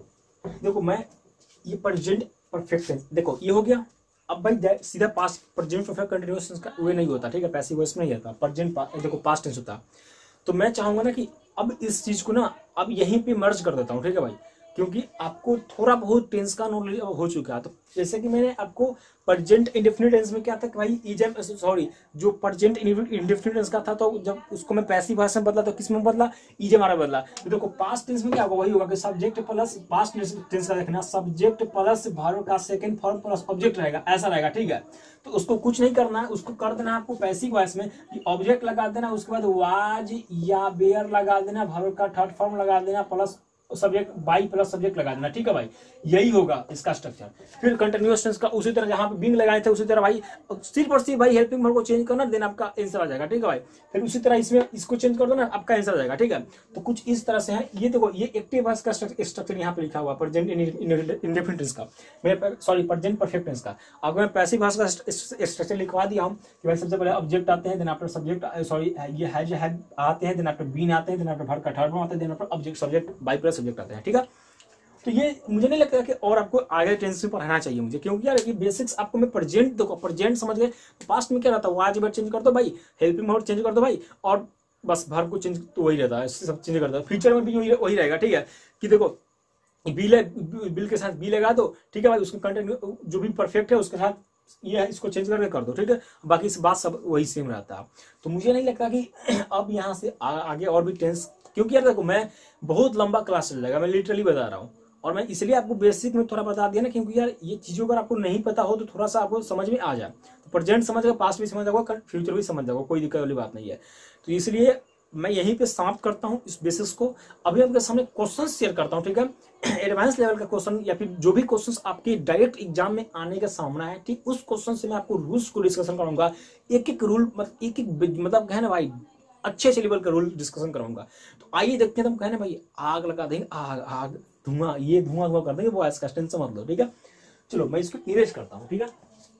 देखो, मैं ये प्रेजेंट परफेक्ट टेंस, देखो ये हो गया। अब भाई सीधा past present perfect continuous tense का वे नहीं होता, ठीक है, पैसिव वॉइस में नहीं आता, प्रेजेंट देखो पास्ट टेंस होता। तो मैं चाहूंगा ना कि अब इस चीज को ना अब यहीं पे मर्ज कर देता हूँ, ठीक है भाई, क्योंकि आपको थोड़ा बहुत टेंस का नॉलेज हो चुका है। तो जैसे कि मैंने आपको प्रेजेंट इंडेफिनिट टेंस में क्या था कि भाई इज एम सॉरी जो प्रेजेंट इंडेफिनिट टेंस का था, तो जब उसको मैं पैसिव वॉइस में बदला तो किस में बदला, इज हमारा बदला। तो देखो पास्ट टेंस में क्या होगा, वही होगा कि सब्जेक्ट प्लस पास्ट टेंस का देखना, सब्जेक्ट प्लस वर्ब का सेकंड फॉर्म प्लस ऑब्जेक्ट रहेगा, ऐसा रहेगा, ठीक है। तो उसको कुछ नहीं करना है, उसको कर देना आपको पैसिव वॉइस में कि ऑब्जेक्ट लगा देना, उसके बाद वाज या बेयर लगा देना, वर्ब का थर्ड फॉर्म लगा देना, plus subject by plus subject लगा देना, ठीक है भाई, यही होगा इसका स्ट्रक्चर। फिर कंटिन्यूअस टेंस का उसी तरह जहां पे बीइंग लगाए थे उसी तरह भाई सिर्फ और सिर्फ भाई हेल्पिंग वर्ब को चेंज करना, देन आपका आंसर आ जाएगा, ठीक है भाई। फिर उसी तरह इसमें इसको चेंज कर दो ना, आपका आंसर आ जाएगा, ठीक है। तो कुछ इस तरह से है ये, देखो ये एक्टिव वॉइस का स्ट्रक्चर यहाँ पे लिखा हुआ प्रेजेंट इंडेफिनिट टेंस का, मैं सॉरी प्रेजेंट परफेक्ट टेंस का। अगर मैं पैसिव वॉइस का स्ट्रक्चर लिखवा दिया हूँ कि भाई सबसे पहले ऑब्जेक्ट आते हैं, देन आफ्टर सब्जेक्ट सॉरी ये हैज हैव आते हैं, देन आफ्टर बीन आते हैं, देन आफ्टर वर्ब का थर्ड फॉर्म आता है, then after object subject by plus subject आते हैं, ठीक है। तो ये मुझे नहीं लगता कि और आपको आगे टेंस में पढ़ाना चाहिए मुझे, क्योंकि यार ये बेसिक्स आपको मैं प्रेजेंट देखो, प्रेजेंट समझ गए, पास्ट में क्या रहता है, वाज वर्ब चेंज कर दो भाई, हेल्पिंग वर्ब चेंज कर दो भाई, और बस वर्ब को चेंज तो वही रहता है, सब चेंज कर दो। फ्यूचर में भी वही रहेगा, ठीक है, कि देखो बिल बिल के साथ बी लगा दो, ठीक है भाई, उसका कंटेंट जो भी परफेक्ट है उसके साथ ये इसको चेंज करके कर दो, ठीक है, बाकी इस बात सब वही सेम रहता है। तो मुझे नहीं लगता कि अब यहाँ से आ, आगे और भी टेंस, क्योंकि यार देखो मैं बहुत लंबा क्लास चल जाएगा, मैं लिटरली बता रहा हूँ, और मैं इसलिए आपको बेसिक में थोड़ा बता दिया ना, क्योंकि यार ये चीजों अगर आपको नहीं पता हो तो थोड़ा सा आपको समझ में आ जाए, तो प्रेजेंट समझ जाओ, पास्ट भी समझ जाओ, फ्यूचर भी समझ जाओ, कोई दिक्कत वाली बात नहीं है। तो इसलिए मैं यहीं पे समाप्त करता हूँ इस बेसिस को। अभी आपके सामने क्वेश्चन शेयर करता हूँ, ठीक है, एडवांस लेवल का क्वेश्चन या फिर जो भी क्वेश्चन आपके डायरेक्ट एग्जाम में आने का सामना है, ठीक, उस क्वेश्चन से मैं आपको रूल्स को डिस्कशन करूंगा, एक एक रूल मतलब एक एक मतलब कहना भाई अच्छे अच्छे लेवल का रूल डिस्कशन कराऊंगा। तो आइए देखते हैं, तुम कहना भाई आग लगा देंगे, आग आग धुआं, ये धुआं धुआं कर देंगे, वो इसका टेंशन मत लो, ठीक है। चलो मैं इसको इरेज करता हूँ, ठीक है,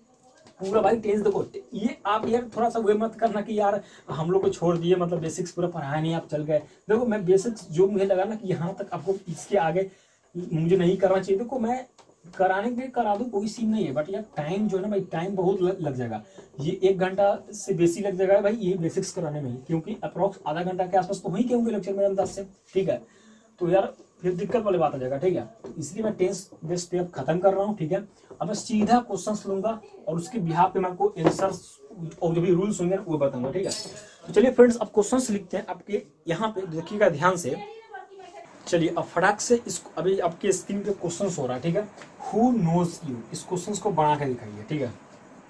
पूरा भाई टेंस देखो, ये आप यार थोड़ा सा वे मत करना कि यार हम लोग को छोड़ दिए, मतलब बेसिक्स पूरा पढ़ाया नहीं, आप चल गए। देखो मैं बेसिक्स जो मुझे लगा ना कि यहाँ तक आपको इसके आगे मुझे नहीं करना चाहिए, देखो मैं कराने के लिए करा दूं, कोई सीन नहीं है, बट यार टाइम जो है ना भाई, टाइम बहुत लग, लग जाएगा, ये एक घंटा से बेसी लग जाएगा भाई ये बेसिक्स कराने में ही, क्योंकि अप्रोक्स आधा घंटा के आसपास तो हुई क्योंकि लेक्चर मेरे अंदाज से, ठीक है। तो यार फिर दिक्कत वाली बात आ जाएगा, ठीक है। तो इसलिए मैं टेंस बेस्ड पे अब खत्म कर रहा हूँ, ठीक है। अब मैं सीधा क्वेश्चन लूंगा और उसके बिहाफ पे मैं आपको आंसर और जो भी रूल्स होंगे वो बताऊंगा, ठीक है। तो चलिए फ्रेंड्स अब क्वेश्चंस लिखते हैं आपके यहाँ पे, देखिएगा ध्यान से। चलिए अब फटाक से इसको, अभी आपके स्क्रीन पे क्वेश्चंस हो रहा है, ठीक है। हु नोज यू, इस क्वेश्चंस को बना के दिखाइए, ठीक है।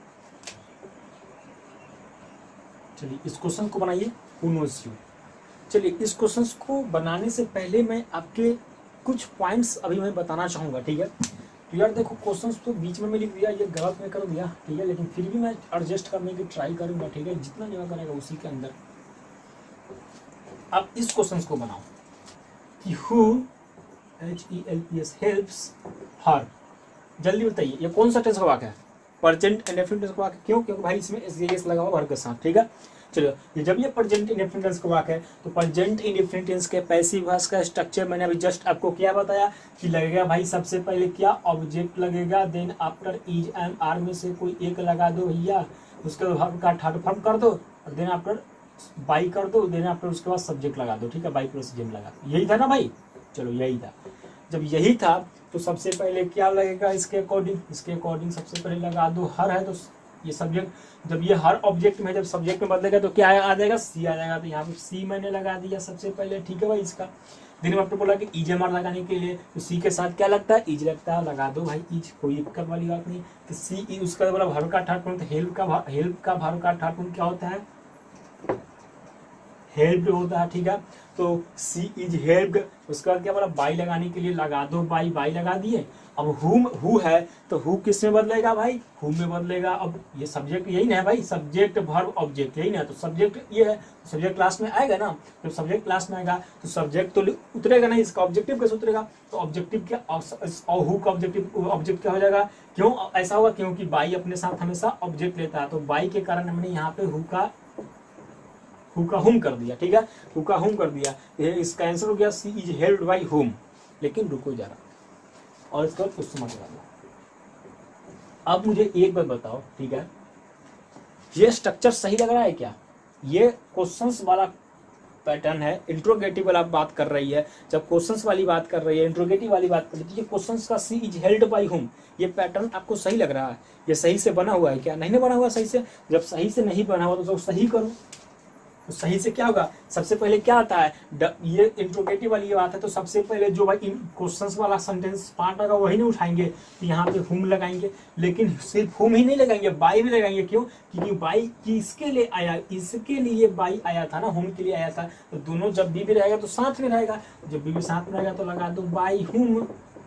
चलिए इस क्वेश्चन को बनाइए, हु नोज यू। चलिए इस क्वेश्चन को बनाने से पहले मैं आपके कुछ पॉइंट्स अभी मैं बताना चाहूंगा, ठीक है। तो यार देखो क्वेश्चंस तो बीच में मैं लिख दिया, ये गलत मैं कर दिया, ठीक है, लेकिन फिर भी मैं एडजस्ट करने की ट्राई करूंगा, ठीक है, जितना जगह करेगा उसी के अंदर। अब इस क्वेश्चंस को बनाओ कि who H E L P S helps her, जल्दी बताइए ये कौन सा टेंस का वाक्य है, प्रेजेंट इंडेफिनिट टेंस का वाक्य। क्यों? क्योंकि भाई इसमें एस एस लगा हुआ हर के साथ, ठीक है। चलो ये जब ये प्रेजेंट इंडेफिनिट टेंस का वाक्य है तो प्रेजेंट इंडेफिनिट टेंस के पैसिव वॉइस का स्ट्रक्चर मैंने अभी जस्ट आपको क्या बताया कि लगेगा भाई सबसे पहले क्या ऑब्जेक्ट लगेगा, then after is and are में से कोई एक लगा दो भैया, उसके बाद वर्ब का थर्ड फॉर्म कर दो, और देन आफ्टर बाई कर दो, देन आफ्टर उसके बाद सब्जेक्ट लगा दो, ठीक है, बाई प्लस जेम लगा दो। यही था ना भाई? चलो यही था। जब यही था तो सबसे पहले क्या लगेगा इसके अकॉर्डिंग, इसके अकॉर्डिंग सबसे पहले लगा दो हर है, तो ये सब्जेक्ट, जब ये हर ऑब्जेक्ट में, जब सब्जेक्ट में बदलेगा तो क्या आ जाएगा, सी आ जाएगा। तो यहाँ पे सी मैंने लगा दिया सबसे पहले, ठीक है भाई। इसका दिन में आपने बोला कि ईज एम आर लगाने के लिए, तो सी के साथ क्या लगता है, ईज लगता है, लगा दो भाई ईज, कोई दिक्कत वाली बात नहीं। तो सी ई, उसका बोला वर्ब का थर्ड फॉर्म, तो हेल्प का हेल्प का वर्ब का थर्ड फॉर्म क्या होता है, हेल्प्ड होता है, ठीक है। तो सी इज हेल्प्ड, उसके बाद क्या बोला, बाई लगाने के लिए लगा दो बाई, बाई लगा दिए। अब हुम, हु है तो हु किस में बदलेगा भाई, हुम में बदलेगा। अब ये सब्जेक्ट यही ना है भाई, सब्जेक्ट वर्ब ऑब्जेक्ट यही ना, तो सब्जेक्ट ये है, सब्जेक्ट क्लास में आएगा ना। जब सब्जेक्ट क्लास में आएगा तो सब्जेक्ट तो उतरेगा नहीं, इसका ऑब्जेक्टिव कैसे उतरेगा, तो ऑब्जेक्टिव क्या, और हु का ऑब्जेक्टिव ऑब्जेक्ट क्या हो जाएगा। क्यों ऐसा होगा, क्योंकि बाई अपने साथ हमेशा ऑब्जेक्ट लेता है, तो बाई के कारण हमने यहाँ पे हु का हु का हुम कर दिया, ठीक है, हु का हुम कर दिया। ये इसका आंसर हो गया सी इज हेल्प्ड बाई हुम। लेकिन रुको जरा, और इसका क्वेश्चन मार्क लगा दो। अब मुझे एक बात बताओ, ठीक है, ये स्ट्रक्चर सही लग रहा है क्या? ये क्वेश्चंस वाला पैटर्न है, इंट्रोगेटिव वाला बात कर रही है, जब क्वेश्चंस वाली बात कर रही है, इंट्रोगेटिव वाली बात कर रही है, ये क्वेश्चंस का सी इज हेल्ड बाई हुम, ये पैटर्न आपको सही लग रहा है? ये सही से बना हुआ है क्या? नहीं बना हुआ सही से। जब सही से नहीं बना हुआ तो सही करो। तो सही से क्या होगा, सबसे पहले क्या आता है, ये इंट्रोगेटिव वाली बात है, तो सबसे पहले जो भाई क्वेश्चंस वाला सेंटेंस पार्ट होगा वही नहीं उठाएंगे, तो यहाँ पे हुम लगाएंगे। लेकिन सिर्फ हुम ही नहीं लगाएंगे, बाई भी लगाएंगे। क्यों? क्योंकि बाई किसके लिए आया, इसके लिए बाई आया था ना, हुम के लिए आया था। तो दोनों जब भी भी रहेगा तो साथ में रहेगा, जब भी भी साथ में रहेगा तो लगा दो बाई हुम,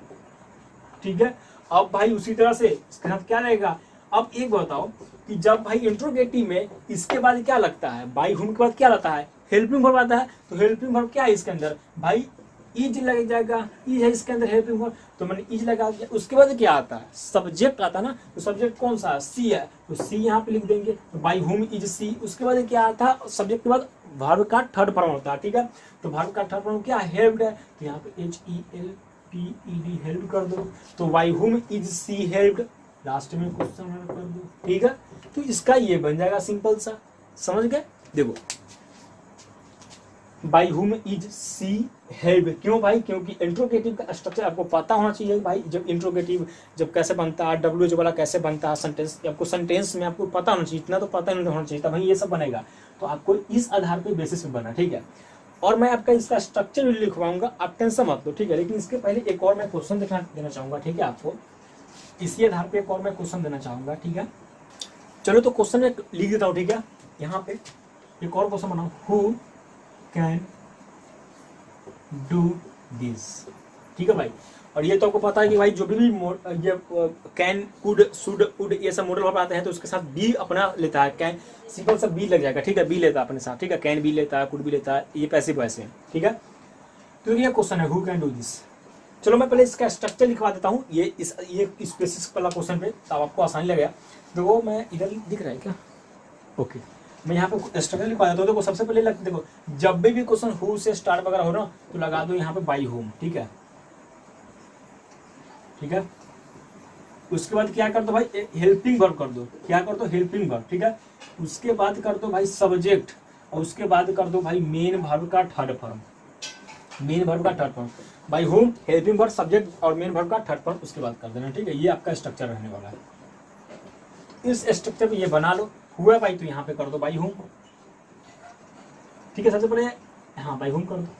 ठीक है। अब भाई उसी तरह से इसके साथ क्या रहेगा। अब एक बताओ कि जब भाई इंट्रोगेटिव में इसके बाद क्या लगता है, बाई हुम के बाद क्या लगता है, हेल्पिंग वर्ब आता है। तो हेल्पिंग वर्ब क्या है इसके अंदर, भाई इज लग जाएगा, इज है इसके अंदर हेल्पिंग वर्ब, तो मैंने इज लगा दिया। उसके बाद क्या आता है, सब्जेक्ट आता है ना, तो सब्जेक्ट कौन सा है, सी है, तो सी यहाँ पे लिख देंगे, तो बाई हुम इज सी। उसके बाद क्या आता है, सब्जेक्ट के बाद वर्ब का थर्ड फॉर्म होता है, ठीक है। तो वर्ब का थर्ड फॉर्म क्या है, हेल्प्ड है, तो यहाँ पे H E L P E D help कर दो, तो by whom is she helped, last में क्वेश्चन कर दो, ठीक है। तो इसका ये बन जाएगा सिंपल सा, समझ गए। देखो by whom is C help, क्यों भाई, क्योंकि इंट्रोगेटिव का स्ट्रक्चर आपको पता होना चाहिए भाई। जब इंट्रोगेटिव जब कैसे बनता है, डब्ल्यू एच वाला कैसे बनता है, सेंटेंस आपको सेंटेंस में आपको पता होना चाहिए, इतना तो पता नहीं होना चाहिए, तब ये सब बनेगा। तो आपको इस आधार पे बेसिस पे बना, ठीक है। और मैं आपका इसका स्ट्रक्चर भी लिखवाऊंगा, आप टेंशन मत लो, ठीक है। लेकिन इसके पहले एक और मैं क्वेश्चन देखना देना चाहूंगा, ठीक है। आपको इसी आधार पे एक और मैं क्वेश्चन देना चाहूंगा, ठीक है। चलो तो क्वेश्चन में लिख देता हूँ, ठीक है। यहाँ पे एक और क्वेश्चन बनाओ, हु कैन डू दिस, ठीक है भाई। और ये तो आपको पता है कि भाई जो भी ये कैन, कुड, शुड, वुड, ये सब मॉडल वर्ब आते हैं तो उसके साथ बी अपना लेता है, कैन सिंपल सा बी लग जाएगा, ठीक है। बी लेता है अपने साथ, ठीक है। कैन बी लेता है, कुड भी लेता है, ये पैसिव वॉइस है, ठीक है। तो ये क्वेश्चन है, हु कैन डू दिस। चलो मैं पहले इसका स्ट्रक्चर लिखवा देता हूँ, ये इस ये स्पेसिफिक वाला क्वेश्चन पे, तब आपको आसानी लगेगा। देखो मैं इधर दिख रहा है क्या, ओके, मैं यहाँ पे स्ट्रक्चर लिखवा देता हूँ। देखो सबसे पहले लग, देखो जब भी भी क्वेश्चन हु से स्टार्ट वगैरह हो ना तो लगा दो यहाँ पे बाई होम, ठीक है, ठीक है। उसके बाद क्या कर दो भाई, हेल्पिंग वर्ब कर दो, क्या कर दो, हेल्पिंग वर्ब, ठीक है। उसके बाद कर दो भाई सब्जेक्ट, और उसके बाद कर दो भाई मेन वर्ब का थर्ड फॉर्म, मेन वर्ब का third form, by whom, helping verb, subject और मेन वर्ब का थर्ड फॉर्म उसके बाद कर देना, ठीक है। ये आपका स्ट्रक्चर रहने वाला है। इस स्ट्रक्चर पे ये बना लो, हुआ भाई तो यहाँ पे कर दो बाई होम, ठीक है। सबसे पहले हाँ बाई होम कर दो,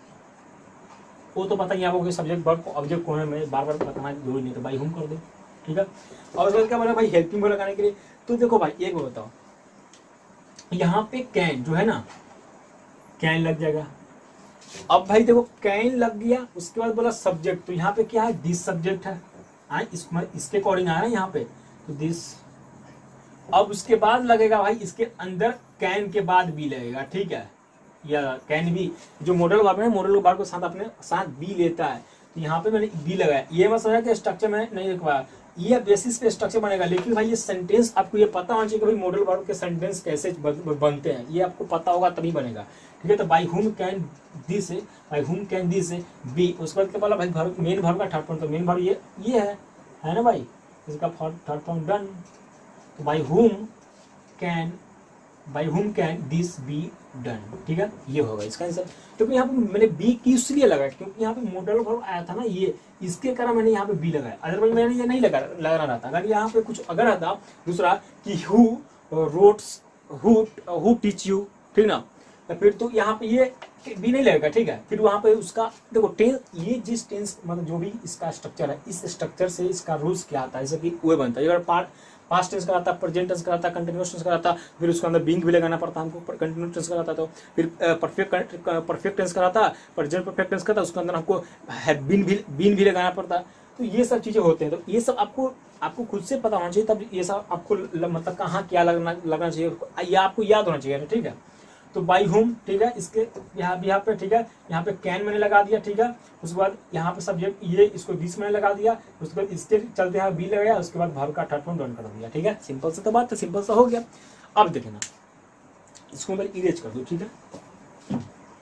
वो तो पता ही आपको सब्जेक्ट वर्ब ऑब्जेक्ट कौन है, मैं बार बार बताना जरूरी नहीं, तो बाई होम कर दो, ठीक है। और उसके बाद क्या बोला भाई हेल्पिंग को लगाने के लिए, तो देखो भाई एक बात बताओ, यहाँ पे कैन जो है ना कैन लग जाएगा। अब भाई देखो कैन लग गया, उसके बाद बोला सब्जेक्ट, तो यहाँ पे क्या है दिस सब्जेक्ट है, आ, इस, इसके अकॉर्डिंग आया ना यहाँ पे, तो दिस। अब उसके बाद लगेगा भाई इसके अंदर कैन के बाद बी लगेगा, ठीक है, या कैन बी, जो मॉडल वर्ब है मॉडल वर्ब को साथ अपने साथ बी लेता है, तो यहाँ पे मैंने बी लगाया। ये मत समझा कि स्ट्रक्चर में नहीं लिख पाया, ये बेसिस पे स्ट्रक्चर बनेगा, लेकिन भाई ये सेंटेंस आपको ये पता होना चाहिए कि भाई मॉडल वर्ब के सेंटेंस कैसे बनते हैं, ये आपको पता होगा तभी बनेगा, ठीक है। तो बाई हुम कैन दिस है, बाई हुम कैन दिस है बी। उसके बाद क्या बोला भाई वर्ब, मेन वर्ब का थर्ड फॉर्म, तो मेन वर्ब ये ये है है ना भाई, इसका थर्ड फॉर्म डन। तो by whom can by whom can this be done, ठीक है, ये होगा इसका आंसर। क्योंकि यहाँ पे मैंने बी की इसलिए लगाया क्योंकि यहाँ पे मॉडल वर्ब आया था ना ये, इसके कारण मैंने यहाँ पे बी लगाया, अदरवाइज मैंने ये नहीं लगा लगाना रहा था। अगर यहाँ पे कुछ अगर आता दूसरा कि who wrote who who teach you, ठीक ना, तो फिर तो यहाँ पे ये बी नहीं लगेगा, ठीक है। फिर वहां पे उसका देखो टेंस, ये जिस टेंस मतलब जो भी इसका स्ट्रक्चर है, इस स्ट्रक्चर से इसका रूल्स क्या आता है, जैसे कि वो बनता है, अगर पार्ट पास्ट टेंस कराता, प्रेजेंट टेंस कराता, कंटिन्यूअस टेंस कराता, फिर उसके अंदर बीइंग भी लगाना पड़ता हमको, कंटिन्यूस टेंस कराता, तो फिर परफेक्ट परफेक्ट टेंस कराता, प्रेजेंट परफेक्ट टेंस कराता, उसके अंदर हमको हैव बीन भी बीन भी लगाना पड़ता। तो ये सब चीजें होते हैं, तो ये सब आपको आपको खुद से पता होना चाहिए, तब ये सब आपको मतलब कहाँ क्या लगना लगना चाहिए, ये आपको याद होना चाहिए, ठीक है। तो बाई होम, ठीक है, इसके यहाँ यहाँ पे, ठीक है, यहाँ पे कैन मैंने लगा दिया, ठीक है। उसके बाद यहाँ पे सब्जेक्ट ये, इसको बीस मैंने लगा दिया, उसके बाद इसके चलते यहाँ बी लगाया, उसके बाद वर्ब का थर्ड फॉर्म डन कर दिया, ठीक है। सिंपल सा तो बात है, सिंपल सा हो गया। अब देखना इसको मैं इरेज कर दूं, ठीक है,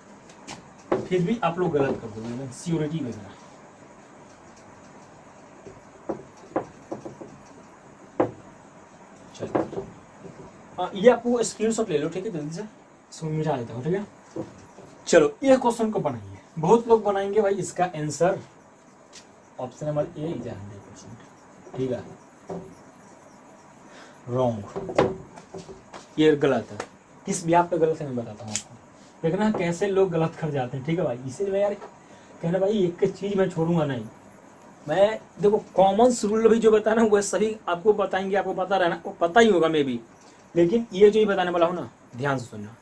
फिर भी आप लोग गलत कर दोगे, सियोरिटी वगैरह। चलो ये आपको स्क्रीनशॉट ले लो, ठीक है, जल्दी से इसको मिटा देता हूँ, ठीक है। चलो ये क्वेश्चन को बनाइए, बहुत लोग बनाएंगे भाई, इसका answer option number A hundred percent, ठीक है, रॉन्ग, ये गलत है। किस ब्याह पे गलत है मैं बताता हूँ आपको, देखना कैसे लोग गलत कर जाते हैं, ठीक है भाई। इसीलिए मैं यार कहना भाई एक चीज मैं छोड़ूंगा नहीं, मैं देखो कॉमन रूल भी जो बताना वह सभी आपको बताएंगे, आपको पता रहना, वो पता ही होगा मे भी, लेकिन ये जो ही बताने वाला हूँ ना ध्यान से सुनना,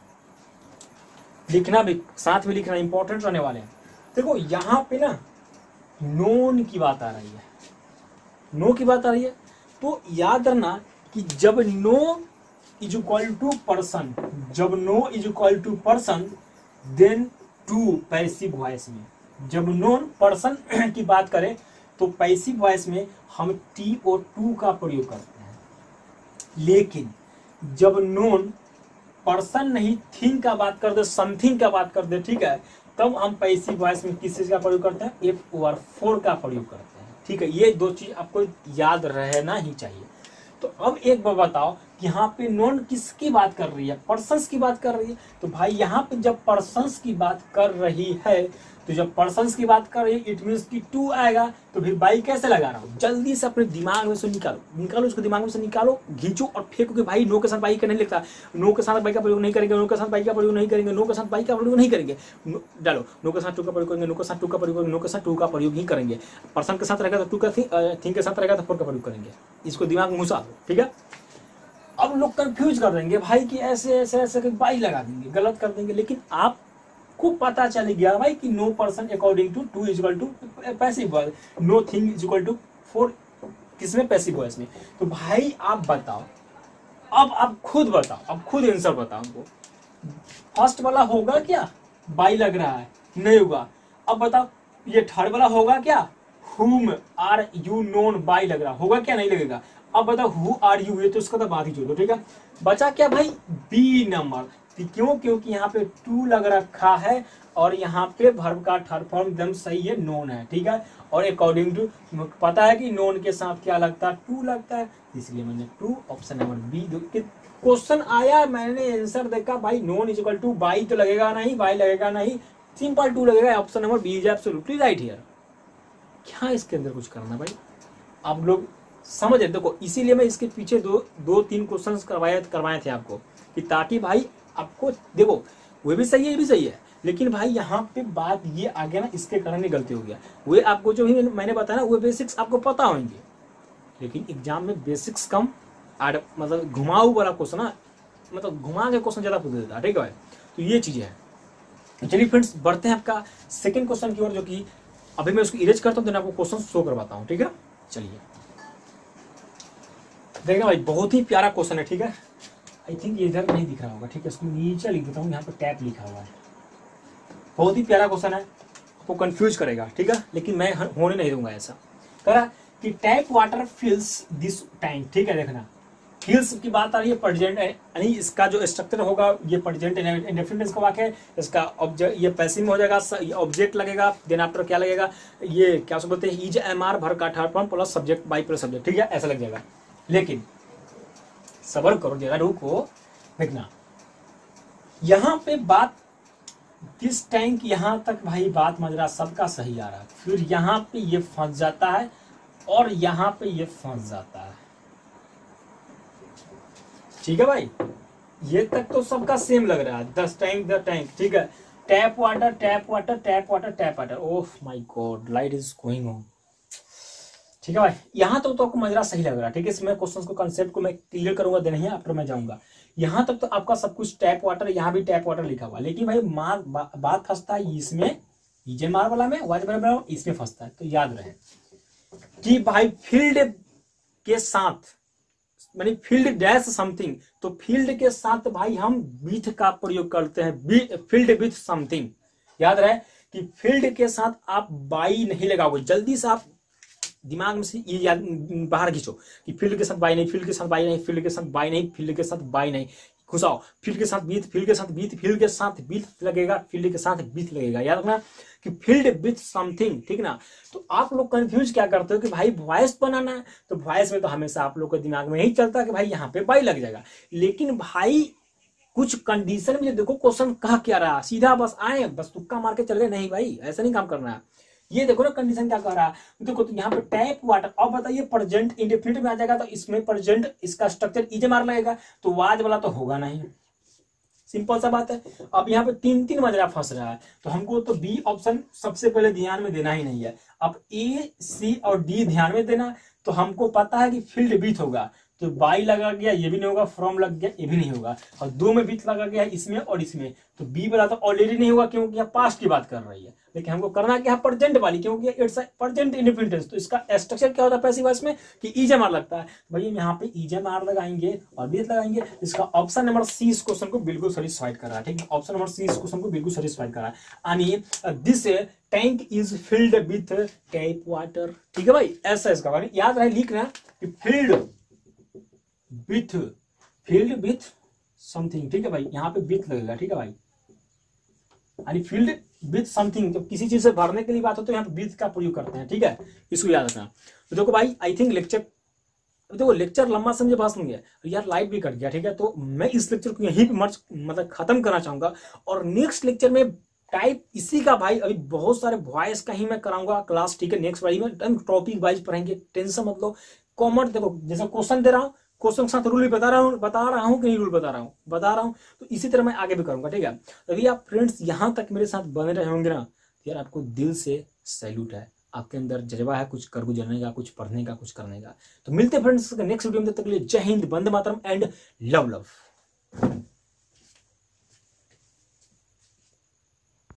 लिखना भी साथ में लिखना, इंपॉर्टेंट रहने वाले हैं। देखो यहाँ पे ना नोन की बात आ रही है, नो की बात आ रही है, तो याद रखना कि जब know is equal to person, जब know is equal to person then to passive voice में, जब नोन पर्सन की बात करें तो पैसिव वॉइस में हम टी और टू का प्रयोग करते हैं, लेकिन जब नोन पर्सन नहीं थिंग का बात कर दे, समथिंग का बात कर दे, ठीक है, तब हम पैसिव वॉइस में किस चीज का प्रयोग करते हैं, एफ ओवर फोर का प्रयोग करते हैं, ठीक है। ये दो चीज आपको याद रहना ही चाहिए। तो अब एक बार बताओ कि यहाँ पे नॉन किसकी बात कर रही है, पर्सन्स की बात कर रही है। तो भाई यहाँ पे जब पर्सन्स की बात कर रही है, तो जब पर्सन्स की बात कर रही है इट मीन्स कि टू आएगा, तो फिर बाई कैसे लगा रहा हूँ, जल्दी से अपने दिमाग में से निकालो, निकालो उसको दिमाग में से निकालो, घींचो और फेंको कि भाई नो के साथ बाई का नहीं लिखता, नो के साथ बाई का प्रयोग नहीं करेंगे, नो के साथ बाई का प्रयोग नहीं करेंगे, नो के साथ बाई का प्रयोग नहीं करेंगे, डालो नो के साथ टू का प्रयोग करेंगे, नो के साथ टू का प्रयोग करेंगे, नो के साथ टू का प्रयोग ही करेंगे, पर्सन के साथ रहेगा तो टू का, थिंग के साथ रहेगा तो फोर का प्रयोग करेंगे, इसको दिमाग में घुसा दो, ठीक है। अब लोग कंफ्यूज कर देंगे भाई कि ऐसे ऐसे ऐसे बाई लगा देंगे, गलत कर देंगे, लेकिन आपको पता चल गया भाई कि know person according to to is equal to passive voice, know thing is equal to for किसमें, पैसिव वॉइस में। तो भाई आप बताओ, अब आप खुद बताओ, अब खुद आंसर बताओ हमको, फर्स्ट वाला होगा क्या, बाई लग रहा है, नहीं होगा। अब बताओ ये थर्ड वाला होगा क्या, whom are you known by लग रहा होगा क्या, नहीं लगेगा। अब बताओ हु आर यू, ये तो उसका तो बात ही छोड़ो, ठीक है। बचा क्या भाई, बी नंबर, क्यों, क्योंकि यहाँ पे टू लग रखा है और यहाँ पे वर्ब का थर्ड फॉर्म एकदम सही है, नोन है, ठीक है। और अकॉर्डिंग टू पता है कि नोन के साथ क्या लगता है, टू लगता है, इसलिए मैंने to option number B. Question आया, मैंने आंसर देखा भाई known is equal to by तो लगेगा नहीं, बाई लगेगा नहीं, सिंपल टू लगेगा, option number B is absolutely right here. क्या इसके अंदर कुछ करना भाई, आप लोग समझ, देखो इसीलिए मैं इसके पीछे दो दो तीन क्वेश्चंस करवाए करवाए थे आपको, कि ताकि भाई आपको देखो वो भी सही है, ये भी सही है, लेकिन भाई यहाँ पे बात ये आ गया ना, इसके कारण ही गलती हो गया। वो आपको जो भी मैंने बताया ना, वो बेसिक्स आपको पता होंगे, लेकिन एग्जाम में बेसिक्स कम आड़ मतलब घुमाऊ वाला क्वेश्चन ना, मतलब घुमा के क्वेश्चन ज्यादा पूछ देता है, ठीक है भाई। तो ये चीजें है। चलिए फ्रेंड्स, बढ़ते हैं आपका सेकंड क्वेश्चन की ओर, जो कि अभी मैं उसको इरेज करता हूँ, तो आपको क्वेश्चन शो करवाता हूँ, ठीक है। चलिए देखना भाई, बहुत ही प्यारा क्वेश्चन है, ठीक है। आई थिंक इधर नहीं दिख रहा होगा, ठीक है, इसको नीचे लिख देता हूँ, यहाँ पे टैप लिखा हुआ है। बहुत ही प्यारा क्वेश्चन है, आपको कंफ्यूज करेगा, ठीक है, लेकिन मैं होने नहीं दूंगा ऐसा। कह रहा कि tap water fills this tank, ठीक है। देखना फिल्स की बात आ रही है, प्रेजेंट यानी इसका जो स्ट्रक्चर होगा ये प्रेजेंट इंडेफिनिट का वाक्य है। इसका ऑब्जेक्ट ये पैसिव में हो जाएगा, ऑब्जेक्ट लगेगा, देन आफ्टर क्या लगेगा, ये क्या बोलते हैं, इज एम आर भर का third form plus subject by plus subject, ठीक है, ऐसा लग जाएगा। लेकिन सबर करो जरा, रुको, देखना यहां पे बात किस टैंक, यहां तक भाई बात मजरा सबका सही आ रहा है, फिर यहां पे ये फंस जाता है और यहां पे ये फंस जाता है, ठीक है भाई। ये तक तो सबका सेम लग रहा है, दस टैंक द टैंक, ठीक है। Tap water tap water tap water tap water, oh my god, light is going on, ठीक है भाई। यहां तक तो आपको मजरा सही लग रहा है, ठीक है। इसमें क्वेश्चन को कंसेप्ट को मैं क्लियर करूंगा, देन ही आफ्टर मैं जाऊंगा। यहां तक तो आपका सब कुछ टैप वाटर, यहाँ भी टैप वाटर लिखा हुआ, लेकिन भाई मार बा, बात फंसता है इसमें, ईजे मार वाला में, वाज बराबर इसमें फंसता है। तो याद रहे कि भाई फील्ड के साथ मानी फील्ड डैश समथिंग, तो फील्ड के साथ भाई हम विथ का प्रयोग करते हैं, फील्ड विथ समथिंग। याद रहे कि फील्ड के साथ आप बाई नहीं लगाओगे, जल्दी से आप दिमाग में से ये याद बाहर खींचो कि फील्ड के साथ बाई नहीं, फील्ड के साथ बाई नहीं, फील्ड के साथ बाई नहीं, फील्ड के साथ बाई नहीं, घुसाओ फील्ड के साथ बीथ, फील्ड के साथ बीथ, फील्ड के साथ बीथ लगेगा, फील्ड के साथ बीथ लगेगा। याद रखना कि फील्ड विथ समथिंग, ठीक ना। तो आप लोग कंफ्यूज क्या करते हो कि भाई वॉइस बनाना है, तो वॉइस में तो हमेशा आप लोग के दिमाग में यही चलता है कि भाई यहाँ पे बाई लग जाएगा, लेकिन भाई कुछ कंडीशन में देखो क्वेश्चन कहा क्या रहा, सीधा बस आए बस तुक्का मार के चल गए, नहीं भाई ऐसा नहीं काम करना है। ये देखो ना कंडीशन क्या कह रहा है, देखो तो यहाँ पे टैप वाटर, अब बताइए प्रेजेंट इंडेफिनिट में आ जाएगा, तो इसमें प्रेजेंट इसका स्ट्रक्चर इजे मार लगेगा, तो वाज वाला तो होगा नहीं, सिंपल सा बात है। अब यहाँ पे तीन तीन मजरा फंस रहा है, तो हमको तो बी ऑप्शन सबसे पहले ध्यान में देना ही नहीं है। अब ए सी और डी ध्यान में देना, तो हमको पता है कि फील्ड बीथ होगा, तो बाई लगा गया ये भी नहीं होगा, फ्रॉम लग गया ये भी नहीं होगा, और दो में बीथ लगा गया इसमें और इसमें, तो बी वाला तो ऑलरेडी नहीं होगा क्योंकि यहाँ पास्ट की बात कर रही है। लेकिन हमको करना क्या है, प्रेजेंट वाली, क्योंकि इट्स प्रेजेंट इंडेफिनिट, तो इसका स्ट्रक्चर क्या होता है पैसिव वॉइस में कि ईजे मार लगता है। भाई यहाँ पे ईजे मार लगाएंगे और बीथ लगाएंगे, इसका ऑप्शन नंबर सी इस क्वेश्चन को बिल्कुल सेटिस्फाइड कर रहा है, ठीक है। ऑप्शन नंबर सी इस क्वेश्चन को बिल्कुल सेटिस्फाइड कर रहा है, यानी this tank is filled with tap water, ठीक है भाई। ऐसा इसका याद रहे, लिख रहे हैं कि filled with filled with something, ठीक है भाई, यहाँ पे विथ लगेगा, ठीक है भाई, यानी फील्ड विथ समथिंग, तो किसी चीज से भरने के लिए बात हो तो यहाँ पे विथ का प्रयोग करते हैं, ठीक है, इसको याद रखना। तो देखो भाई आई थिंक लेक्चर, देखो लेक्चर लंबा समझे पास नहीं है यार, लाइट भी कट गया, ठीक है। तो मैं इस लेक्चर को यहीं पे मर्ज मतलब खत्म करना चाहूंगा, और नेक्स्ट लेक्चर में टाइप इसी का भाई अभी बहुत सारे वॉइस का ही मैं कराऊंगा क्लास, ठीक है। नेक्स्ट वाली में टॉपिक वाइज पढ़ेंगे, टेंशन मत लो। कॉमर्स देखो जैसे क्वेश्चन दे रहा हूँ, क्वेश्चन के साथ रूल भी बता रहा हूँ, बता रहा हूँ कि नहीं रूल बता रहा हूँ, बता रहा हूँ, तो इसी तरह मैं आगे भी करूंगा, ठीक है। अभी आप फ्रेंड्स यहाँ तक मेरे साथ बने रहे होंगे ना, यार आपको दिल से सैल्यूट है, आपके अंदर जज्बा है कुछ कर गुजरने का, कुछ पढ़ने का, कुछ करने का। तो मिलते हैं फ्रेंड्स नेक्स्ट वीडियो में, तब तक के लिए जय हिंद, वंदे मातरम एंड लव लव।